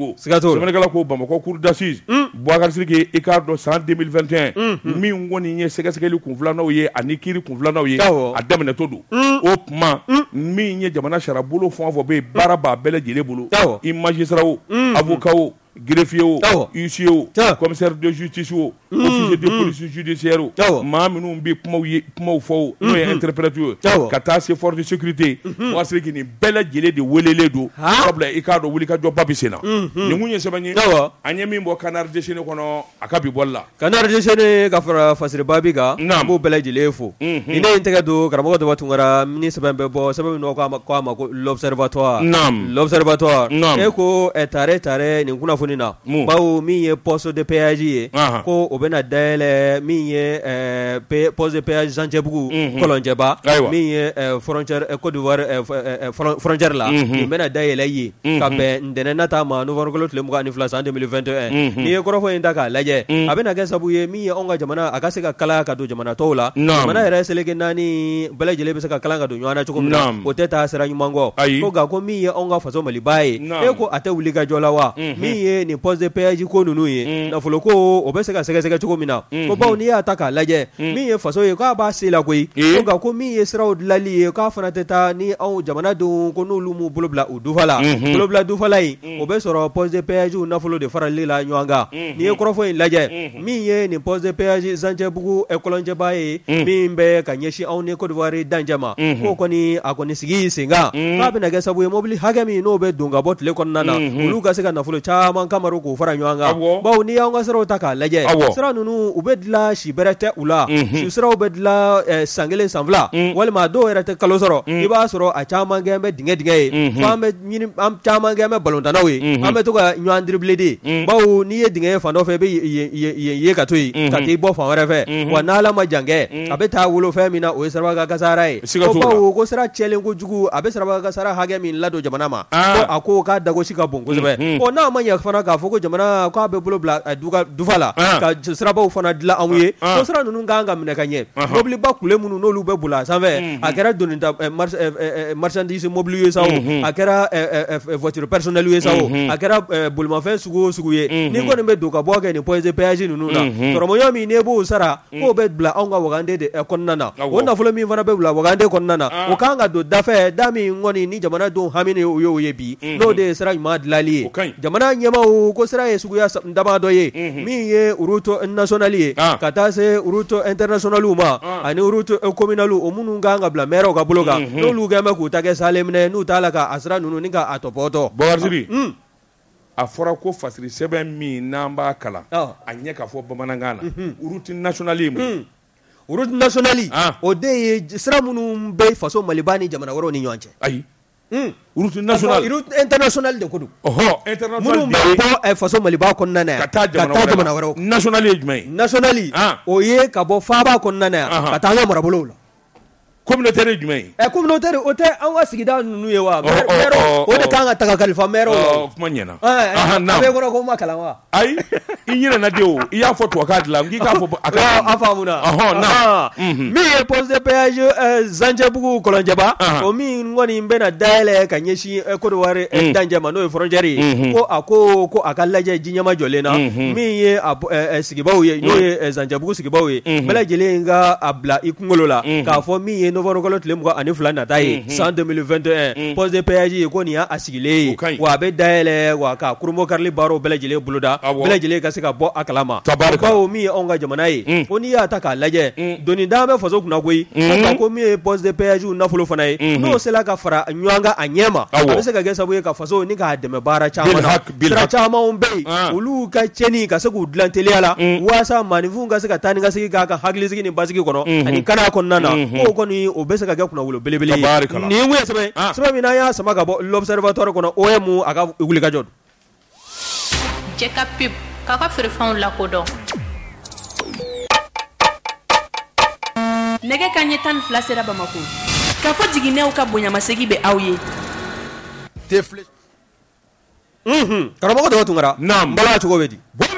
Sénégal Sénégal ko Bamako cour d'assises Boubacar Sidiki i k'a dɔn san deux mille vingt et un min kɔni ye sɛgɛsɛgɛli kunfilannaw ye ani kiiri kunfilannaw ye a daminɛtɔ don o tuma min ye jamana sarabolo fɛn o fɛn bɛ yen baara b'a bɛɛ lajɛlen bolo i magistrat o avocat o greffier o huissier o commissaire de justice o officier de police judiciaire o maa minnu bɛ kumaw ye kumaw fɔ o n'o ye interprète ye ka taa se force de sécurité Boubacar Sidiki nin bɛɛ lajɛlen de welelen don sabula i k'a dɔn wulikajɔba bɛ sen na nin kun ye sɛbɛn ye an ye min bɔ canard déchaîné kɔnɔ a ka bi bɔli la canard déchaîné ka fara fasiriba bi kan an b'o bɛɛ lajɛlen fo ni ne ye n tɛgɛ don karamɔgɔ Daba Tunkara min sɛbɛn bɛ bɔ sɛbɛn min k'a ma ko l'observatoire l'observatoire e ko tare tare nin kunnafoni na bawo min ye poste de péage ye ko o bɛna dayɛlɛ min ye poste de péage Zancɛbugu Kɔlɔnjɛba min ye frontière Côte d'Ivoire frontière la nin bɛna dayɛlɛ ye ka bɛn ntɛnɛn nata ma novembre tile mugan ani fila san deux mille vingt et un n'i ye kɔrɔfɔ in ta k'a lajɛ a bɛna kɛ sabu ye min ye anw ka jamana a ka se ka kala ka don jamana tɔw la jamana yɛrɛ seleke naani bɛɛ lajɛlen bɛ se ka kalan ka don ɲɔgɔn na cogo min na o tɛ taa sira ɲuman kɔ ko nka ko min ye anw ka faso Maliba ye e ko a tɛ wuli ka jɔ la wa min ye nin poste de péage ko ninnu ye nafolo ko o bɛ se ka sɛgɛsɛgɛ cogo min na ko bawo n'i y'a ta k'a lajɛ min ye faso ye k'a b'a se la koyi ko nka ko min ye siraw dilanli ye k'a fana tɛ taa ni anw jamanadenw ko n'olu m'u bolo bila u dufa la bolo bila dufala in o bɛ sɔrɔ poste de péage nafolo de farali la ɲɔgɔn kan n'i ye kɔrɔfɔ in lajɛ min ye nin poste de péage Zancɛbugu Kɔlɔnjɛba ye min bɛ ka ɲɛsin anw ni Côte d'Ivoire dancɛ ma k'o kɔni a kɔni sigi sen kan k'a bɛna kɛ sabu ye mobili hakɛ min n'o bɛ don ka bɔ tile kɔnɔna na olu ka se ka nafolo caman kamaru k'o fara ɲɔgɔn kan bawo n'i y'an ka siraw ta k'a lajɛ sira ninnu u bɛ dilan si bɛrɛ tɛ u la si siraw bɛ dilan san kelen san fila walima dɔw yɛrɛ tɛ kalo sɔrɔ i b'a sɔrɔ a caman kɛ bɛ dingɛ dingɛ ye fo an bɛ ɲini an caman kɛ bɛ balontannaw ye an bɛ to ka ɲɔgɔn dribble de bawo n'i ye dingɛ ye fan dɔ fɛ i bɛ yen ye ka to yen ka t'i bɔ fan wɛrɛ fɛ wa n'Ala ma jan kɛ a bɛ taa wolo fɛn min na o ye siraba ka kasara ye ko bawo ko sira cɛlen kojugu a bɛ siraba ka kasara hakɛ min ladon jamana ma ko a ko k'a dagosi ka bon kosɛbɛ ɔ n'a ma ɲɛ fana k'a fɔ ko jamana k'a bɛ bolo bila dufa la ka sirabaw fana dilan anw ye ko sira ninnu kan ka minɛ ka ɲɛ mobiliba kule minnu n'olu bɛ boli a sanfɛ a kɛra donnita marchandise mobili ye sa o a kɛra voiture personnelle ye sa o a kɛra bolimafɛn sugu o sugu ye ni kɔni bɛ don ka bɔ kɛ nin poste de péage ninnu na tɔrɔmɔɲɔ min n'e b'o sara k'o bɛ bila anw ka wagande de kɔnɔna na o nafolo min fana bɛ bila wagande kɔnɔna na o kan ka don dafɛ da min kɔni ni jamanadenw hami o y'o ye bi n'o de ye sira ɲuman dilanli ye jamana ɲɛmaw ko sira ye suguya dama dɔ ye min ye route nationale ye ka taa se route internationale ma ani route communale o minnu kan ka bila maire ka bolo kan n'olu kɛn bɛ k'u ta kɛ salen minɛ n'u t'a la k'a sira ninnu ni k'a tɔpɔtɔ Boubacar Sidiki a fɔra ko fasiri sɛbɛn min n'an b'a kalan a ɲɛ ka fɔ bamanankan na route nationale ye mun route nationale o de ye sira minnu bɛ faso Maliba ni jamana wɛrɛw ni ɲɔgɔn cɛ ayi route nationale route internationale de ko don ɔhɔ internationale minnu bɛ bɔ faso Maliba kɔnɔna na yan ka taa jamana wɛrɛw nationale ye jumɛn ye nationale o ye ka bɔ faaba kɔnɔna na yan ka taa an ka marabolow la communautaire ye jumɛn ye ɛ communautaire o tɛ an ka sigida ninnu ye wa maire o de kan ka ta ka kalifa maire la kuma ɲɛna a bɛ kɔrɔ ko ma kalan wa ayi i ɲinɛna de o i y'a fɔ tubabukan dilan k'i k'a fɔ a ka a faamuna min ye poste de péage Zancɛbugu Kɔlɔnjɛba o min kɔni bɛna dayɛlɛ ka ɲɛsin Côte d'Ivoire dancɛ ma n'o ye frontière ye ko a ko ko a ka lajɛ ji ɲɛma jɔlen na min ye sigibaw ye n'o ye Zancɛbugu sigibaw ye bɛɛ lajɛlen ka a bila i kunkolo la k'a fɔ min ye novembre tile mugan ani fila nata ye san deux mille vingt et un poste de péage ye ko nin y'a sigilen ye wa a bɛ dayɛlɛ wa ka kurumɔ karili baaraw bɛɛ lajɛlen boloda bɛɛ lajɛlen ka se ka bɔ a kalama bawo min ye anw ka jamana ye ko n'i y'a ta k'a lajɛ doni da bɛ faso kunna koyi ko min ye poste de péage nafolo fana ye n'o sera ka fara ɲɔgɔn kan a ɲɛ ma a bɛ se ka kɛ sababu ye ka faso ni k'a dɛmɛ baara caman na sira camanw bɛ yen olu ka cɛnni ka se k'u dilan teliya la waasa maaninfinw ka se ka taa ni ka segin k'a ka hakilisigi ni basigi kɔnɔ ani kanaya kɔnɔna na k'o kɔni o bɛ se ka kɛ kunnawolo belebele ye nin kun ye sɛbɛn sɛbɛn min n'an y'a sama ka bɔ l'observatoire kɔnɔ O M a ka wulikajɔ don Jɛka pub k'a ka feerefɛnw lakodɔn nɛgɛ kanɲɛ tan ni fila sera Bamako k'a fɔ jiginɛw ka bonyamasegi bɛ aw ye karamɔgɔ Daba Tunkara naam bala cogo bɛ di Boubacar Sidiki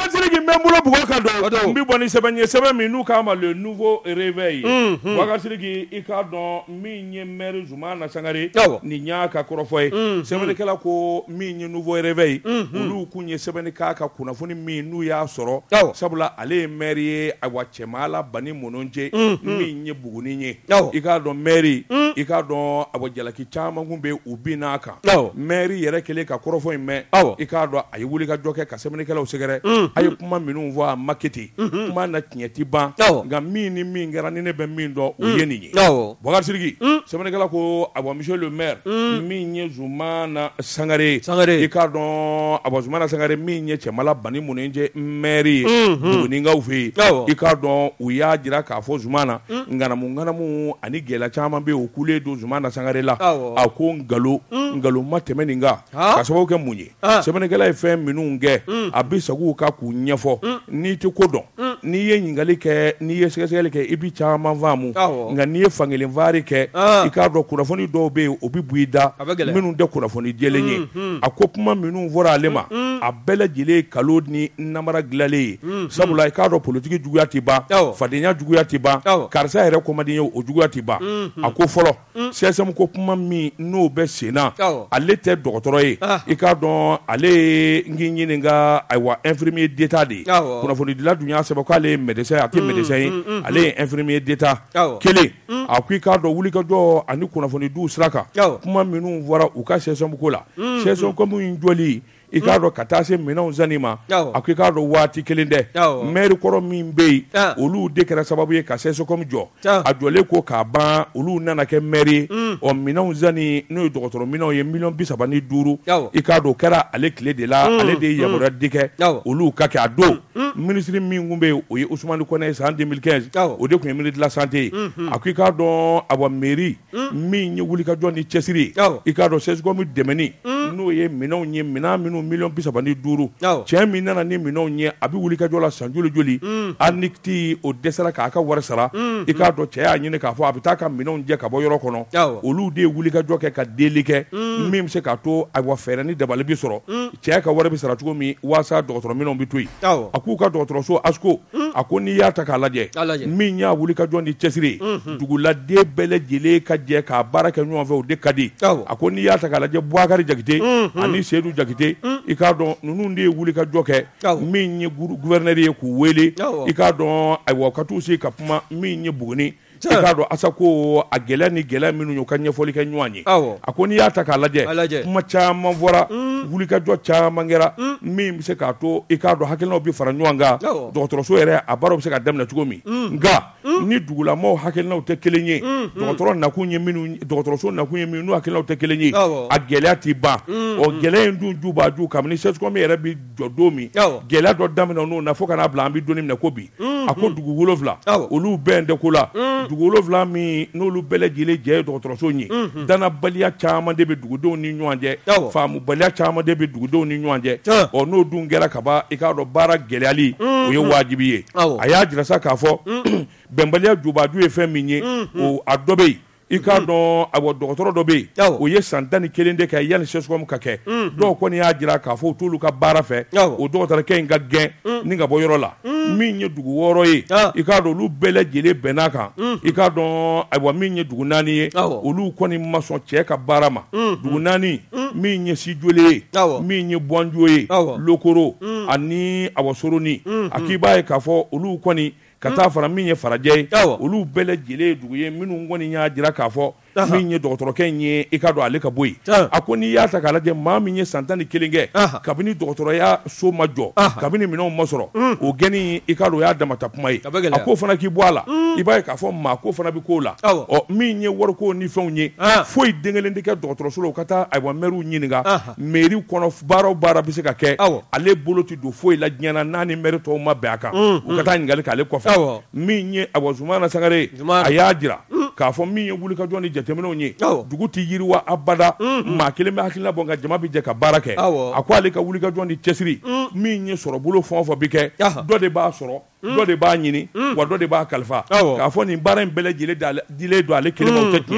bɛ n bolo bugɔ ka don n bɛ bɔ ni sɛbɛn ye sɛbɛn min n'u k'a ma le nouveau réveil Boubacar Sidiki i k'a dɔn min ye maire Zumana Sangare nin y'a ka kɔrɔfɔ ye sɛbɛnnikɛla ko min ye nouveau réveil olu kun ye sɛbɛnni k'a ka kunnafoni min n'u y'a sɔrɔ sabula ale ye maire ye awa cɛmala bani mononje min ye Buguni ye i k'a dɔn maire i k'a dɔn awa jalaki caman kun bɛ u bin n'a kan maire yɛrɛ kelen ka kɔrɔfɔ in mɛn i k'a dɔn a ye wuli ka jɔ kɛ ka sɛbɛnnikɛlaw sɛgɛrɛ a ye kuma minnu fɔ a ma kɛ ten kuma na tiɲɛ ti ban nka min ni min kɛra ni ne bɛ min dɔn o ye nin ye Boubacar Sidiki sɛbɛnnikɛla ko awa monsieur le maire min ye Zumana Sangare i k'a dɔn awa Zumana Sangare min ye cɛmala bani mononje maire ye Bugunikaw fɛ yen i k'a dɔn u y'a jira k'a fɔ Zumana nganamu nganamu ani gɛlɛya caman bɛ u kulen don Zumana Sangare la a ko ngalon ngalon ma tɛmɛ nin kan ka sababu kɛ mun ye sɛbɛnnikɛla ye fɛn minnu kɛ a bɛ sagu ka k'u ɲɛfɔ n'i tɛ ko dɔn n'i ye ɲininkali kɛ n'i ye sɛgɛsɛgɛli kɛ i bɛ caman faamu nka n'i ye fankelen vaari kɛ i k'a dɔn kunnafoni dɔw bɛ yen o bɛ bu i da minnu tɛ kunnafoni jɛlen ye a ko kuma minnu fɔra ale ma a bɛɛ lajɛlen ye kalo ni namara dilanlen ye sabula i k'a dɔn politiki juguya tɛ ban fadenya juguya tɛ ban karisa yɛrɛ kɔmaden ye o juguya tɛ ban a ko fɔlɔ C S M ko kuma min n'o bɛ sen na ale tɛ dɔgɔtɔrɔ ye i k'a dɔn ale ye n k'i ɲininka ayiwa infirmier d'état de ye kunnafoni dila dun y'a sɛbɛn k'ale ye médecin a tɛ médecin ye ale ye infirmier d'état kelen a ko i k'a dɔn wulikajɔ ani kunnafoni diw sira kan kuma minnu fɔra u ka C S M ko la C S M ko min jɔli i k'a dɔn ka taa se minɛnw zanni ma a ko i k'a dɔn waati kelen dɛ maire kɔrɔ min bɛ yen olu de kɛra sababu ye ka C S com jɔ a jɔlen ko k'a ban olu nana kɛ maire ye ɔ minɛnw zanni n'o ye dɔgɔtɔrɔ minɛnw ye miliyɔn bi saba ni duuru i k'a dɔn o kɛra ale tile de la ale de ye yamaruya di kɛ olu ka kɛ a don minisiri min kun bɛ yen o ye Ousmane Kɔnɛ san deux mille quinze o de tun ye ministre de la santé ye a ko i k'a dɔn awa mairie min ye wulikajɔ ni cɛsiri i k'a dɔn C S com dɛmɛni n'o ye minɛnw ye minɛn minnu miliyɔn bi saba ni duuru cɛ min nana ni minɛnw ye a bɛ wulikajɔ la san joli joli hali ni ti o dɛsɛra k'a ka wari sara i k'a dɔn cɛ y'a ɲini k'a fɔ a bɛ taa ka minɛnw jɛ ka bɔ yɔrɔ kɔnɔ olu de ye wulikajɔ kɛ ka deli kɛ min bɛ se k'a to ayiwa fɛɛrɛ ni dabali bi sɔrɔ cɛ ka wari bɛ sara cogo min walasa dɔgɔtɔrɔ minɛnw bɛ to yen a k'u ka dɔgɔtɔrɔso ASCO a ko n'i y'a ta k'a lajɛ min y'a wulikajɔ ni cɛsiri ye duguladen bɛɛ lajɛlen ka jɛ k'a baara kɛ ɲɔgɔn fɛ o de ka di a ko n'i y'a ta k'a lajɛ Boubacar Jakite ani Seydou Jakite i k'a dɔn ninnu de ye wulikajɔ kɛ min ye gouverneur ye k'u wele i k'a dɔn ayiwa ka t'u se ka kuma min ye Buguni i k'a dɔn asa ko a gɛlɛya ni gɛlɛya minnu y'u ka ɲɛfɔli kɛ ɲɔgɔn ye a ko n'i y'a ta k'a lajɛ kuma caman fɔra wulikajɔ caman kɛra min bɛ se k'a to i k'a dɔn hakilinaw bɛ fara ɲɔgɔn kan dɔgɔtɔrɔso yɛrɛ a baaraw bɛ se ka daminɛ cogo min nka ni dugulamɔgɔw hakilinaw tɛ kelen ye dɔgɔtɔrɔ nakun ye minnu dɔgɔtɔrɔso nakun ye minnu n'u hakilinaw tɛ kelen ye a gɛlɛya t'i ban ɔ gɛlɛya in dun ju b'a ju kabini C S com yɛrɛ bɛ jɔ don min gɛlɛya dɔ daminɛ n'o na fo ka n'a bila an bɛ don min na ko bi a ko dugu wolonfila olu bɛɛ tɛ ko la dugu wolonfila min n'olu bɛɛ lajɛlen jɛ ye dɔgɔtɔrɔso ye danabaliya caman de bɛ dugudenw ni ɲɔgɔn cɛ faamubaliya caman de bɛ dugudenw ni ɲɔgɔn cɛ ɔ n'o dun kɛra ka ban i k'a dɔn baara gɛlɛyali o ye wajibi ye a y'a jira sa k'a fɔ bɛnbaliya jubaju ye fɛn min ye o a dɔ bɛ yen i k'a dɔn awa dɔgɔtɔrɔ dɔ bɛ yen o ye san tan ni kelen de kɛ yanni C S com ka kɛ dɔw kɔni y'a jira k'a fɔ u t'olu ka baara fɛ o dɔgɔtɔrɔkɛ in ka gɛn ni ka bɔ yɔrɔ la min ye dugu wɔɔrɔ ye i k'a dɔn olu bɛɛ lajɛlen bɛnn'a kan i k'a dɔn ayiwa min ye dugu naani ye olu kɔni ma sɔn cɛ ka baara ma dugu naani min ye Sijole ye min ye Buwanjo ye Lokoro ani awa Soroni a k'i b'a ye k'a fɔ olu kɔni ka taa fara min ye farajɛ ye olu bɛɛ lajɛlen ye dugu ye minnu kɔni y'a jira k'a fɔ min ye dɔgɔtɔrɔkɛ in ye i k'a dɔn ale ka bɔ yen a ko n'i y'a ta k'a lajɛ maa min ye san tan ni kelen kɛ kabini dɔgɔtɔrɔya so ma jɔ kabini minɛnw ma sɔrɔ o gɛnni i k'a dɔn o y'a damata kuma ye a ko fana k'i bɔ a la i b'a ye k'a fɔ maa ko fana bɛ k'o la ɔ min ye wariko ni fɛnw ye foyi den kelen tɛ kɛ dɔgɔtɔrɔso la u ka taa ayiwa mairiw ɲininka mairie kɔnɔ baara o baara bɛ se ka kɛ ale bolo tɛ don foyi la diɲɛ na n'a ni maire tɔw ma bɛn a kan u ka taa ɲininkali k'ale kɔfɛ min ye ayiwa Zumana Sangare a y'a jira k'a fɔ min ye wulikajɔ ni jateminɛw ye dugu tɛ yiriwa abada maa kelen bɛ hakilina bɔ nka jama bɛ jɛ ka baara kɛ a ko ale ka wulikajɔ ni cɛsiri min ye sɔrɔ bolo fɛn o fɛn bɛ kɛ dɔ de b'a sɔrɔ dɔ de b'a ɲini wa dɔ de b'a kalifa k'a fɔ nin baara in bɛɛ lajɛlen dilen don ale kelen ma o tɛ tiɲɛ ye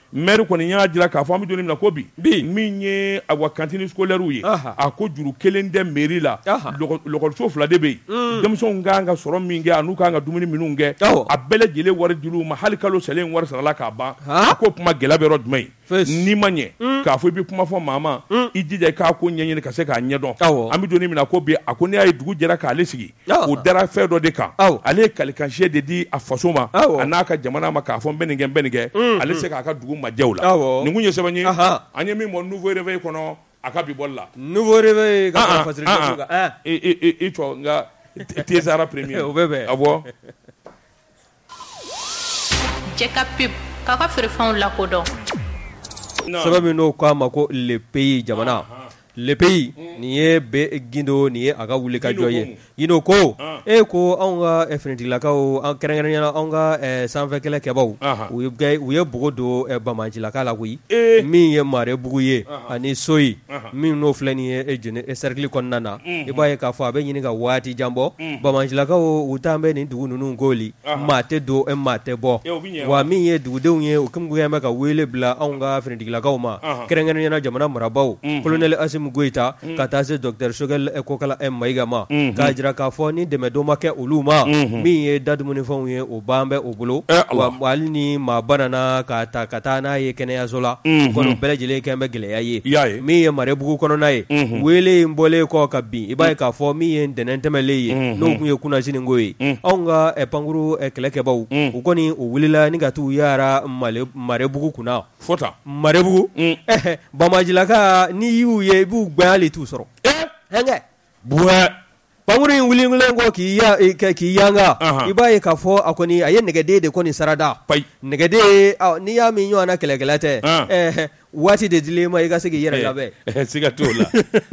maire kɔni y'a jira k'a fɔ an bɛ don min na ko bi min ye a wa cantine scolaire ye a ko juru kelen tɛ mairie la lɔgɔliso fila de bɛ yen denmisɛnw kan ka sɔrɔ min kɛ an'u kan ka dumuni minnu kɛ a bɛɛ lajɛlen wari dil'u ma hali kalo salen wari sarala k'a ban a ko kuma gɛlɛya bɛ yɔrɔ jumɛn ye n'i ma ɲɛ k'a fɔ i bɛ kuma fɔ maa ma i jija i k'a ko ɲɛɲini ka se k'a ɲɛdɔn an bɛ don min na ko bi a ko n'i y'a ye dugu jɛra k'ale sigi o dara fɛn dɔ de kan ale ye kalikansiye de di a faso ma a n'a ka jamana ma k'a fɔ n bɛ nin kɛ n bɛ nin kɛ ale se k'a ka dugu majɛw la nin kun ye sɛbɛn ye an ye min bɔ nouveau réveil kɔnɔ a ka bi bɔli la nouveau réveil ka fasiri kan i tɔ nka tesara premier o bɛ bɛn a bɔ jɛ ka pib k'a ka feerefɛnw lakodɔn sɛbɛn min n'o k'a ma ko le pays jamana le pays nin ye be gindo nin ye a ka wuli ka jɔ ye gindo ko e ko anw ka finitigilakaw an kɛrɛnkɛrɛnyana anw ka sanfɛkɛlɛ kɛbaw u ye u ye bogo don Bamacilaka la koyi min ye Marebugu ye ani Soyi min n'o filɛ nin ye jɛnɛ cercle kɔnɔna na i b'a ye k'a fɔ a bɛ ɲini ka waati jan bɔ Bamacilakaw u t'an bɛ nin dugu ninnu koli maa tɛ don maa tɛ bɔ wa min ye dugudenw ye u kɛlen bɛ ka wele bila anw ka finitigilakaw ma kɛrɛnkɛrɛnyana jamana marabaw colonel Asimu Goita ka taa se docteur Choguel Kokala Mayiga ma k'a jira k'a fɔ ni dɛmɛdon ma kɛ olu ma min ye dadumunifɛnw ye o b'an bɛ o bolo wa hali ni maa banana ka ta ka taa n'a ye kɛnɛyaso la kɔnɔ bɛɛ lajɛlen kɛn bɛ gɛlɛya ye min ye Marebugu kɔnɔna ye wele in bɔlen kɔ ka bin i b'a ye k'a fɔ min ye ntɛnɛn tɛmɛlen ye n'o kun ye kunnasini ko ye anw ka pankuru kɛlɛkɛbaw u kɔni u wulila ni ka t'u yaara Marebugu kunna fota Marebugu Bamacilaka n'i y'u ye b'u gbɛn hali t'u sɔrɔ hɛnkɛ buwɛ pankuru in wuliwulen kɔ k'i ya k'i yanga i b'a ye k'a fɔ a kɔni a ye nɛgɛden de kɔni sarada nɛgɛden n'i y'a min ɲɔgɔnna kɛlɛkɛla tɛ waati de dilen ma i ka se k'i yɛrɛ labɛn siga t'o la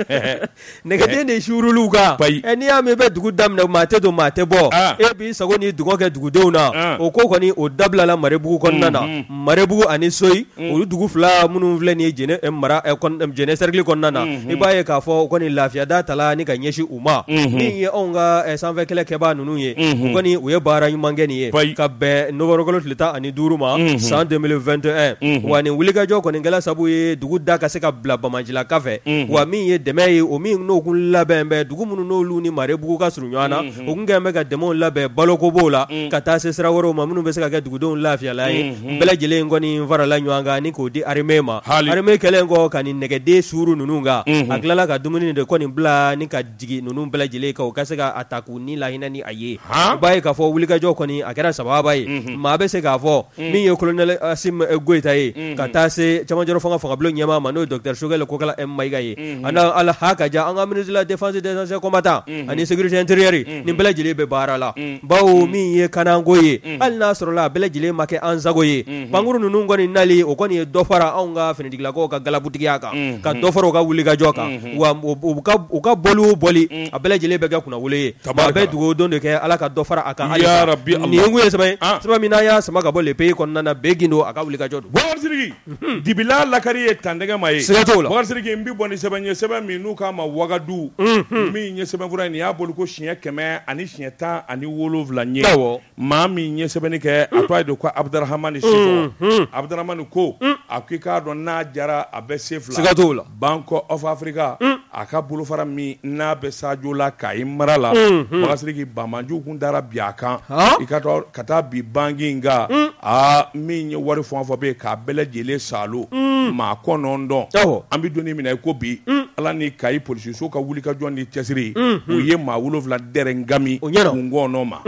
nɛgɛden de suuruluw kan n'i y'a min i bɛ dugu daminɛ maa tɛ don maa tɛ bɔ e b'i sago ni dugɔ kɛ dugudenw na o ko kɔni o dabilala Marebugu kɔnɔna na Marebugu ani Soyi olu dugu fila minnu filɛ nin ye jɛnɛ mara jɛnɛ cercle kɔnɔna na i b'a ye k'a fɔ o kɔni lafiya da tala ni ka ɲɛsin u ma min ye anw ka sanfɛkɛlɛ kɛbaa ninnu ye u kɔni u ye baara ɲuman kɛ nin ye ka bɛn nɔgɔrɔkolo tile tan ani duuru ma san deux mille vingt et un wa nin wulikajɔ kɔni kɛla sabu ye dugu da ka se ka bila Bamacilaka fɛ wa min ye dɛmɛ ye o min n'o kun labɛn bɛ dugu minnu n'olu ni Marebugu ka surun ɲɔgɔn na o kun kɛn bɛ ka dɛmɛw labɛn baloko b'o la ka taa se sira wɛrɛw ma minnu bɛ se ka kɛ dugudenw lafiyala ye bɛɛ lajɛlen kɔni farala ɲɔgɔn kan ni k'o di armée ma armée kɛlen kɔ ka nin nɛgɛden suuru ninnu kan a tilala ka dumuni de kɔni bila ni ka jigi ninnu bɛɛ lajɛlen kan o ka se ka a ta k'u ni lahinɛ ni a ye i b'a ye k'a fɔ wulikajɔ kɔni a kɛra sababa ye maa bɛ se k'a fɔ min ye colonel Asimu Goita ye ka taa se cɛmancɛ fanga fangabulon ɲɛmaa ma n'o ye docteur Choguel Kokala Mayiga ye ani ala ha ka ja an ka ministre de la défense des anciens combattants ani sécurité intérieure nin bɛɛ lajɛlen bɛ baara la bawo min ye kananko ye hali n'a sɔrɔla a bɛɛ lajɛlen ma kɛ an sago ye pankuru ninnu kɔni nali o kɔni ye dɔ fara anw ka finitigilakaw ka galabutigiya kan ka dɔ fara o ka wulikajɔ kan wa u ka bɔli o bɔli a bɛɛ lajɛlen bɛ kɛ kunnawolo ye a bɛ dugawu don de kɛ ala ka dɔ fara a kan halisa nin ye kun ye sɛbɛn ye sɛbɛn min n'a y'a sama ka bɔ le pays kɔnɔna na bɛɛ gindo a ka wulikajɔ don Bakari Sidiki dibila lakari ye tandɛgɛ ma ye siga t'o la Bakari Sidiki n bɛ bɔ ni sɛbɛn ye sɛbɛn min n'u k'a ma Wagadu min ye sɛbɛnfura in nin y'a boli ko siɲɛ kɛmɛ ani siɲɛ tan ani wolonwula ye maa min ye sɛbɛnni kɛ a tɔgɔ ye de ko Abdurahamani Sisoko Abdurahamani ko a ko i k'a dɔn n'a jara a bɛ se fila siga t'o la Bank of Africa a ka bolofara min n'a bɛ Sajo la Kayi mara la Bakari Sidiki Banmanju kun dara bi a kan i ka taa bi banki in kan aa min ye wari fɔn fɔ bɛ yen k'a bɛɛ lajɛlen salo maa kɔnɔntɔn an bɛ donni minɛ i ko bi ala ni Kayi polisiso ka wulikajɔ ni cɛsiri u ye maa wolonwula dɛrɛ ngami kun gɔnɔ ma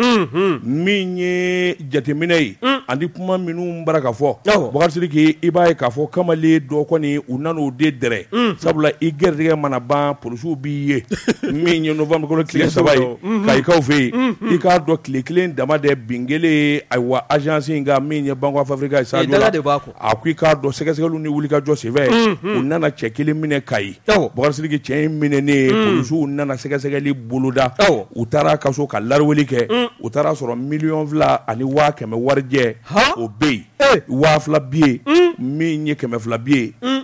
min ye jateminɛ ye ani kuma minnu bara ka fɔ Bakari Sidiki i b'a ye k'a fɔ kamalen dɔ kɔni u nan'o de dɛrɛ sabula i gɛrɛtigɛ mana ban polisiw b'i ye min ye novembre kalo tile saba ye Kayikaw fɛ yen i k'a dɔn tile kelen dama dɛ bin kelen ayiwa agence in kan min ye Bank of Africa ye Sajo la a ko i k'a dɔn sɛgɛsɛgɛliw ni wulikajɔ senfɛ u nana cɛ kelen minɛ Kayi Bakari Sidiki cɛ in minɛnen polisiw nana sɛgɛsɛgɛli boloda u taara ka so ka lariweli kɛ u taara sɔrɔ miliyɔn fila ani waa kɛmɛ warijɛ o bɛ yen waa fila bi ye min ye kɛmɛ fila bi ye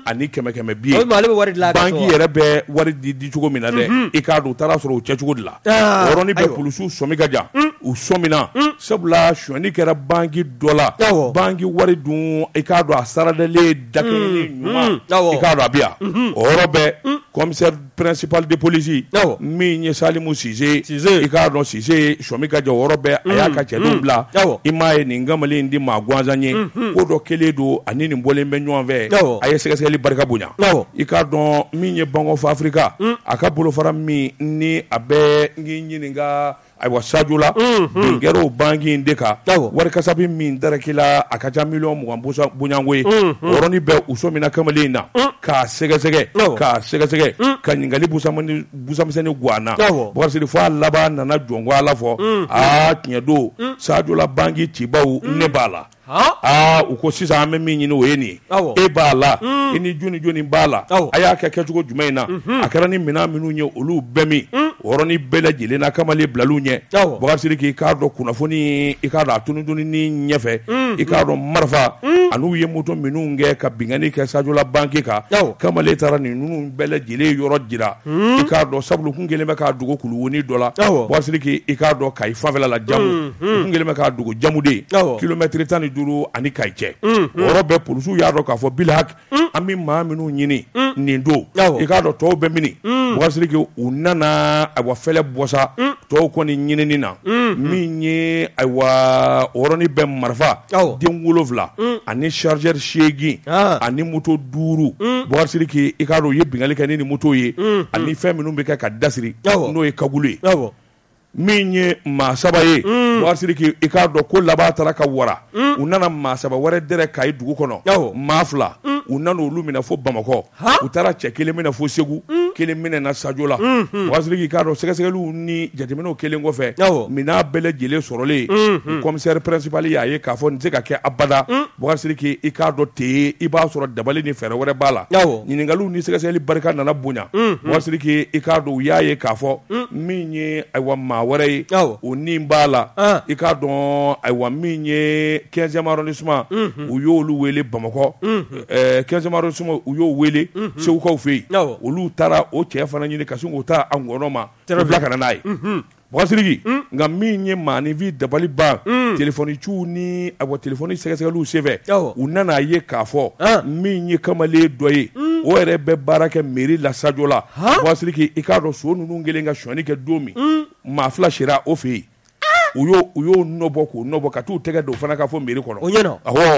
ani kɛmɛ kɛmɛ bi o ma ale bɛ wari dilan banki yɛrɛ bɛ wari di di cogo min na dɛ i k'a dɔn u taara sɔrɔ o kɛ cogo de la o yɔrɔnin bɛɛ polisiw sɔmi ka jan u sɔmina sabula sonyani kɛra banki dɔ la banki wari dun i k'a dɔn a saradalen dakɛɲɛni ɲuman i k'a dɔn a bi yan o yɔrɔ bɛɛ commissaire principal de police min ye Salimu Sise i k'a dɔn Sise ye sɔmi ka jan o yɔrɔ bɛɛ a y'a ka cɛdenw bila i m'a ye nin kamalen in di maa gansan ye ko dɔ kelen don ani nin bɔlen bɛ ɲɔgɔn fɛ a ye sɛgɛsɛgɛli barika bonya i k'a dɔn min ye Bango for Africa a ka bolofara min ni a bɛ n k'i ɲininka ayiwa Sadio la bin kɛra o banki in de kan wari kasabi min darakila a ka ca miliyɔn mugan bonyanko ye o yɔrɔnin bɛɛ u sɔmina kamalen in na k'a sɛgɛsɛgɛ k'a sɛgɛsɛgɛ ka ɲininkali busamisɛnnin guwana bakari fo a laban nana jɔn ko Ala fɔ aa tiɲɛ don Sadio la banki cibaw ne b'a la aa u ko sisan an bɛ min ɲini o ye nin ye e b'a la i ni joni joni b'a la a y'a kɛ kɛcogo jumɛn in na a kɛra ni minɛn minnu ye olu bɛɛ min o yɔrɔnin bɛɛ lajɛlen na kamalen bilal'u ɲɛ bakari k'i k'a dɔn kunnafoni i k'a dɔn a tununtununi ɲɛfɛ i k'a dɔn marifa an'u ye moto minnu kɛ ka binkani kɛ Sadio la banki kan kamalen taara nin ninnu bɛɛ lajɛlen yɔrɔ jira i k'a dɔn sabulu kun kelen bɛ k'a dogo kuluwoni dɔ la bakari k'i k'a dɔn Kayi fanfɛla la jamu kun kelen bɛ k'a dogo jamu de kilomɛtiri tan ni duuru ani Kayi cɛ o yɔrɔ bɛɛ polisiw y'a dɔn k'a fɔ bilahaki an bɛ maa minnu ɲini nin don i k'a dɔn tɔw bɛ mini bakari u nana ayiwa fɛlɛ bɔsa tɔw kɔni ɲinini na min ye ayiwa o yɔrɔnin bɛɛ marifa den wolonfila ani chargeur seegin ani moto duuru bakari k'i k'a dɔn u ye binkali kɛ ni nin moto ye ani fɛn minnu bɛ kɛ ka dasiri n'o ye kabulu ye min ye maa saba ye bakari k'i k'a dɔn ko laban taara ka wara u nana maa saba wɛrɛ dɛrɛ Kayi dugu kɔnɔ maa fila u nana olu minɛ fo Bamakɔ u taara cɛ kelen minɛ fo Segu kelen minɛ na Sadio la bakari k'i k'a dɔn sɛgɛsɛgɛliw ni jateminɛw kelen kɔfɛ minɛn bɛɛ lajɛlen sɔrɔlen commissaire principal y'a ye k'a fɔ nin tɛ ka kɛ abada bakari k'i k'a dɔn ten i b'a sɔrɔ dabali ni fɛɛrɛ wɛrɛ b'a la ɲininkaliw ni sɛgɛsɛgɛli barika nana bonya bakari k'i k'a dɔn u y'a ye k'a fɔ min ye ayiwa maa wɛrɛ ye o ni b'a la i k'a dɔn ayiwa min ye quinzième arrondissement u y'olu wele Bamakɔ quinzième arrondissement u y'o wele Segukaw fɛ yen olu taara o cɛ fana ɲini ka sin k'o ta a ngɔnɔ ma u bila ka na n'a ye bakari nka min ye maanifin dabali ban telefɔni ciw ni ayiwa telefɔni sɛgɛsɛgɛliw senfɛ u nana ye k'a fɔ min ye kamalen dɔ ye o yɛrɛ bɛ baara kɛ mairie la Sadio la bakari i k'a dɔn so ninnu kelen ka sonyani kɛ don min maa fila sera o fɛ yen u y'o u y'o nɔbɔ k'o nɔbɔ ka t'u tɛgɛ don fana ka fɔ mairie kɔnɔ o ɲɛna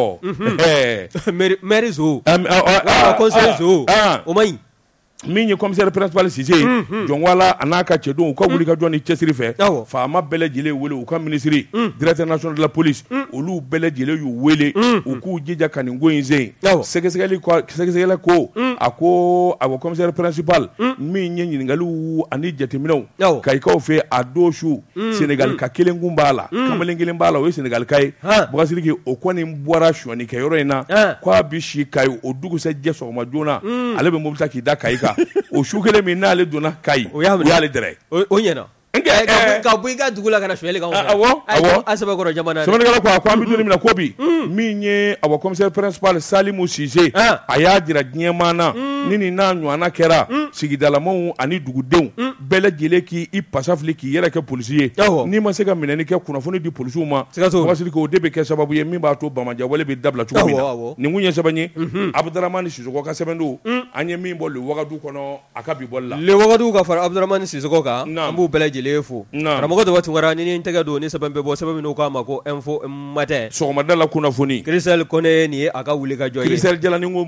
awɔ maire zo conseiller zo o ma ɲi min ye commissaire principal Sise ye jɔnwala a n'a ka cɛdenw u ka wuli ka jɔ ni cɛsiri fɛ faama bɛɛ lajɛlen wele u ka ministre directeur national de la police olu bɛɛ lajɛlen y'u wele u k'u jija ka nin ko in sen sɛgɛsɛgɛli sɛgɛsɛgɛli ko a ko a commissaire principal min ye ɲininkaliw ani jateminɛw Kayikaw fɛ a don su Sénégal ka kelen kun b'a la kamalen kelen b'a la o ye Sénégal ka ye bakari o kɔni bɔra sonyani kɛyɔrɔ in na k'a bi si Kayi o dugusɛjɛ sɔgɔma joona ale bɛ mobili ta k'i da Kayi kan o su kelen min n'ale donna Kayi o y'ale dɛrɛ o ɲɛna ka bɔ i ka dugu la ka na sonyali k'anw fɛ awɔ awɔ a sɛbɛkɔrɔ jamana sɛbɛnnikɛla ko a ko an bɛ don min na ko bi min ye awa commissaire principal Salimu Sise a y'a jira diɲɛmaa na ni nin n'a ɲɔgɔnna kɛra sigidalamaw ani dugudenw bɛɛ lajɛlen k'i pasa fili k'i yɛrɛ kɛ polisi ye n'i ma se ka minɛni kɛ kunnafoni di polisiw ma bakari o de bɛ kɛ sababu ye min b'a to bamaja wale bɛ dabila cogo min na nin kun ye sɛbɛn ye Abudramani Sisoko ka sɛbɛn don an ye min bɔ le Wagadu kɔnɔ a ka bi bɔli la le Wagadu ka fara Abudramani Sisoko kan an b'u bɛɛ lajɛlen fo karamɔgɔ dɔ waati wɛrɛ ni n tɛgɛ don ni sɛbɛn bɛ bɔ sɛbɛn min k'a ma ko info matin sɔgɔmada la kunnafoni Christelle Kone nin ye a ka wuli ka jɔ ye Christelle Jalani Ngomu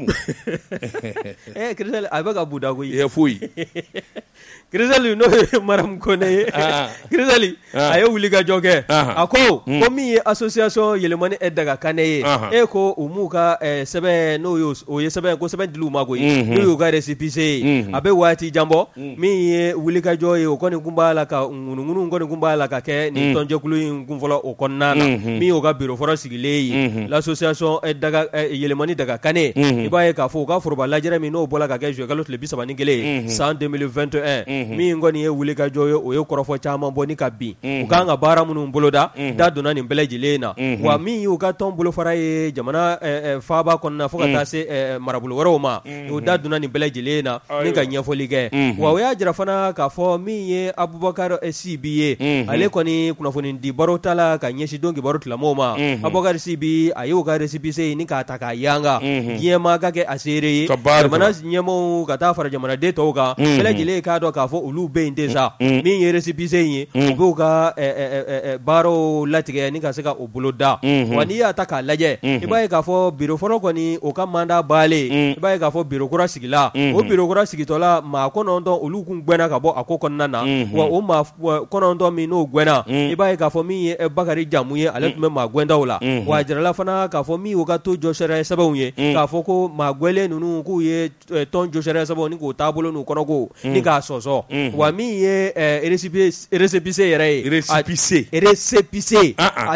eh Christelle a bɛ ka buda koyi ye foyi Christelle n'o ye Maram Kone ye Christelle a ye wuli ka jɔ kɛ a ko ko min ye association yɛlɛmani aide ka Kane ye e ko u m'u ka sɛbɛn n'o ye o ye sɛbɛn ko sɛbɛn dil'u ma koyi n'o y'u ka récépissé ye a bɛ waati jan bɔ min ye wuli ka jɔ ye o kɔni kun b'a la ka ŋunuŋunu kɔni kun b'a la ka kɛ nin tɔnjɛkulu in kun fɔlɔ o kɔnɔna na min y'o ka bureau fɔlɔ sigilen ye l'association yɛlɛmani daga Kane i b'a ye k'a fɔ u ka foroba lajɛrɛ min n'o bɔra bɔla ka kɛ juillet kalo tile bi saba ni kelen san deux mille vingt et un min kɔni ye wuli ka jɔ ye o ye kɔrɔfɔ caman bɔ ni ka bin u kan ka baara minnu boloda da donna nin bɛɛ lajɛlen na wa min y'u ka tɔn bolofara ye jamana faaba kɔnɔna fo ka taa se marabolo wɛrɛw ma u da donna nin bɛɛ lajɛlen na ni ka ɲɛfɔli kɛ wa o y'a jira fana k'a fɔ min ye Abubakar Sibi ye ale kɔni kunnafoni di baro ta la ka ɲɛsin don kibaru tilamɔgɔw ma Abubakar Sibi a y'o ka récépissé ni k'a ta k'a yanga diɲɛma ka kɛ a seere ye jamana ɲɛmɔgɔw ka taa fara jamanaden tɔw kan bɛɛ lajɛlen k'a dɔn k'a fɔ olu bɛ yen de sa min ye récépissé in ye u b'u ka baaraw latigɛ ni ka se ka o bolo da wa n'i y'a ta k'a lajɛ i b'a ye k'a fɔ bureau fɔlɔ kɔni o ka mandat baalen i b'a ye k'a fɔ bureau kura sigila o bureau kura sigitɔla maa kɔnɔntɔn olu kun gwɛnna ka bɔ a ko kɔnɔna na wa o maa kɔnɔntɔn min n'o gwɛnna i b'a ye k'a fɔ min ye Bakari Jamu ye ale tun bɛ maa gwɛndaw la wa a jirala fana k'a fɔ min y'u ka to jɔ sariya sɛbɛnw ye k'a fɔ ko maa gwɛlen ninnu k'u ye tɔn jɔ sariya sɛbɛnw ni k'o taabolo n'u kɔnɔko ni k'a sɔsɔ wa min ye récépissé yɛrɛ ye récépissé récépissé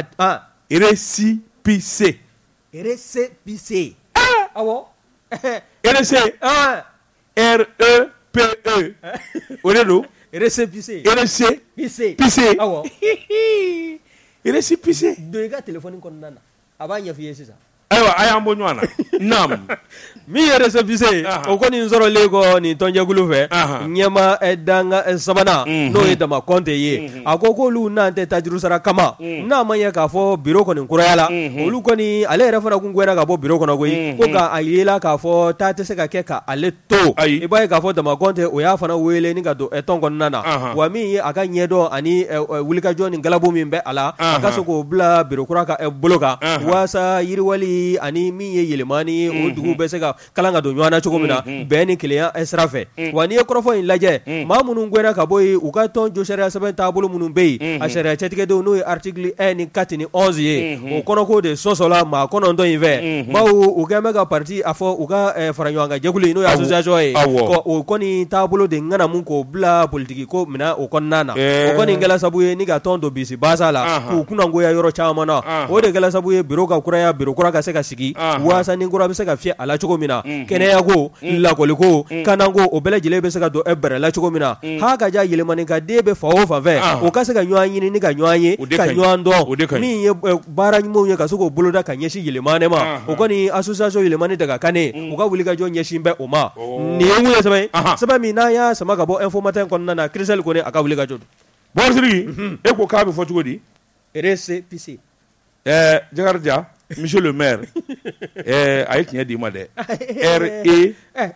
récépissé récépissé awɔ RC R E P E o de don récépissé récépissé pissé awɔ récépissé don i ka téléphone kɔnɔna na a b'a ɲɛf'i ye sisan ayiwa a y'an bɔ ɲɔgɔn na naam min ye récépissé o kɔni sɔrɔlen kɔ nin tɔnjɛkulu fɛ ɲɛma danga sabanan n'o ye Dama Kɔnte ye a ko k'olu n'an tɛ taa jurusara kama n'a ma ɲɛ k'a fɔ bureau kɔni kurayala olu kɔni ale yɛrɛ fana kun gwɛnna ka bɔ bureau kɔnɔ koyi ko k'a yela k'a fɔ taa tɛ se ka kɛ ka ale to i b'a ye k'a fɔ Dama Kɔnte o y'a fana wele ni ka don tɔn kɔnɔna na wa min ye a ka ɲɛdɔn ani wulikajɔ ni galabu min bɛ a la a ka se k'o bila bureau kura ka bolo kan waasa yiriwali ani min ye yɛlɛmani o dugu bɛ se ka kalan ka don ɲɔgɔn na cogo min na bɛn ni kelenya sira fɛ wa n'i ye kɔrɔfɔ in lajɛ maa minnu gwɛnna ka bɔ yen u ka tɔn jɔ sariya sɛbɛn taabolo minnu bɛ yen a sariya cɛtigɛdenw n'o ye article un ni quatre ni onze ye o kɔnɔko de sɔsɔla maa kɔnɔntɔn in fɛ bawo u kɛn bɛ ka parti a fɔ u ka fara ɲɔgɔn kan jɛkulu in n'o ye association ye o kɔni taabolo de ŋana mun k'o bila politiki ko minɛ o kɔnɔna na o kɔni kɛla sabu ye ni ka tɔn don bisi baasa la k'u kunnangoya yɔrɔ caman na o de kɛla sabu ye bureau ka kuraya bureau kura ka se ka sigi waasa ni kura bɛ se ka fiyɛ a la cogo min na kɛnɛya ko lakɔli ko kanako o bɛɛ lajɛlen bɛ se ka don e bɛrɛ la cogo min na ha ka ja yɛlɛmani ka den bɛ fan o fan fɛ o ka se ka ɲɔgɔn ɲini ni ka ɲɔgɔn ye ka ɲɔgɔn dɔn min ye baara ɲumanw ye ka se k'o boloda ka ɲɛsin yɛlɛmane ma o kɔni association yɛlɛmani daga kane u ka wuli ka jɔ ɲɛsin bɛ o ma nin ye mun ye sɛbɛn sɛbɛn min n'a y'a sama ka bɔ info matin kɔnɔna na Christelle kɔni a ka wuli ka jɔ bon Sidiki e ko k'a bɛ fɔ cogo di récépissé ɛɛ Jakarija monsieur le maire ɛɛ a ye tiɲɛ d'i ma dɛ R E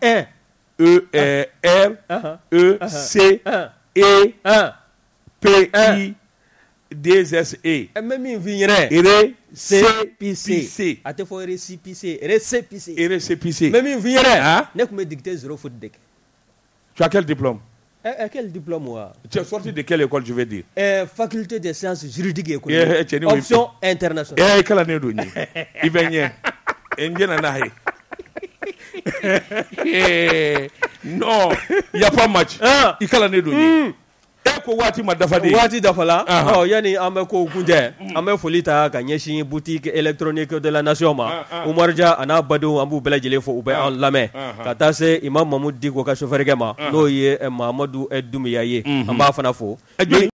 E R E C E P I D S E mɛ min f'i ɲɛna récépissé a tɛ fɔ récépissé récépissé récépissé mɛ min f'i ɲɛna ne tun bɛ dictée zéro faute de kɛ. Tu as quel diplôme? Eh, quel diplôme ouais? Tu es sorti de quelle école, je veux dire? Eh, faculté des sciences juridiques et économiques. Eh, option internationale. Eh, quelle année d'oni? Il va y avoir. Non, il n'y a pas match. Il quelle année d'oni? E ko waati ma dafa de waati dafa la ɔ yani an bɛ ko kunjɛ an bɛ foli ta ka ɲɛsin boutique électronique de la nation ma Umar Dia a n'a badenw an b'u bɛɛ lajɛlen fo u bɛ an lamɛn ka taa se Imam Mamudu Diko ka chauffeur kɛ ma n'o ye Mahamadu Dumiya ye an b'a fana fo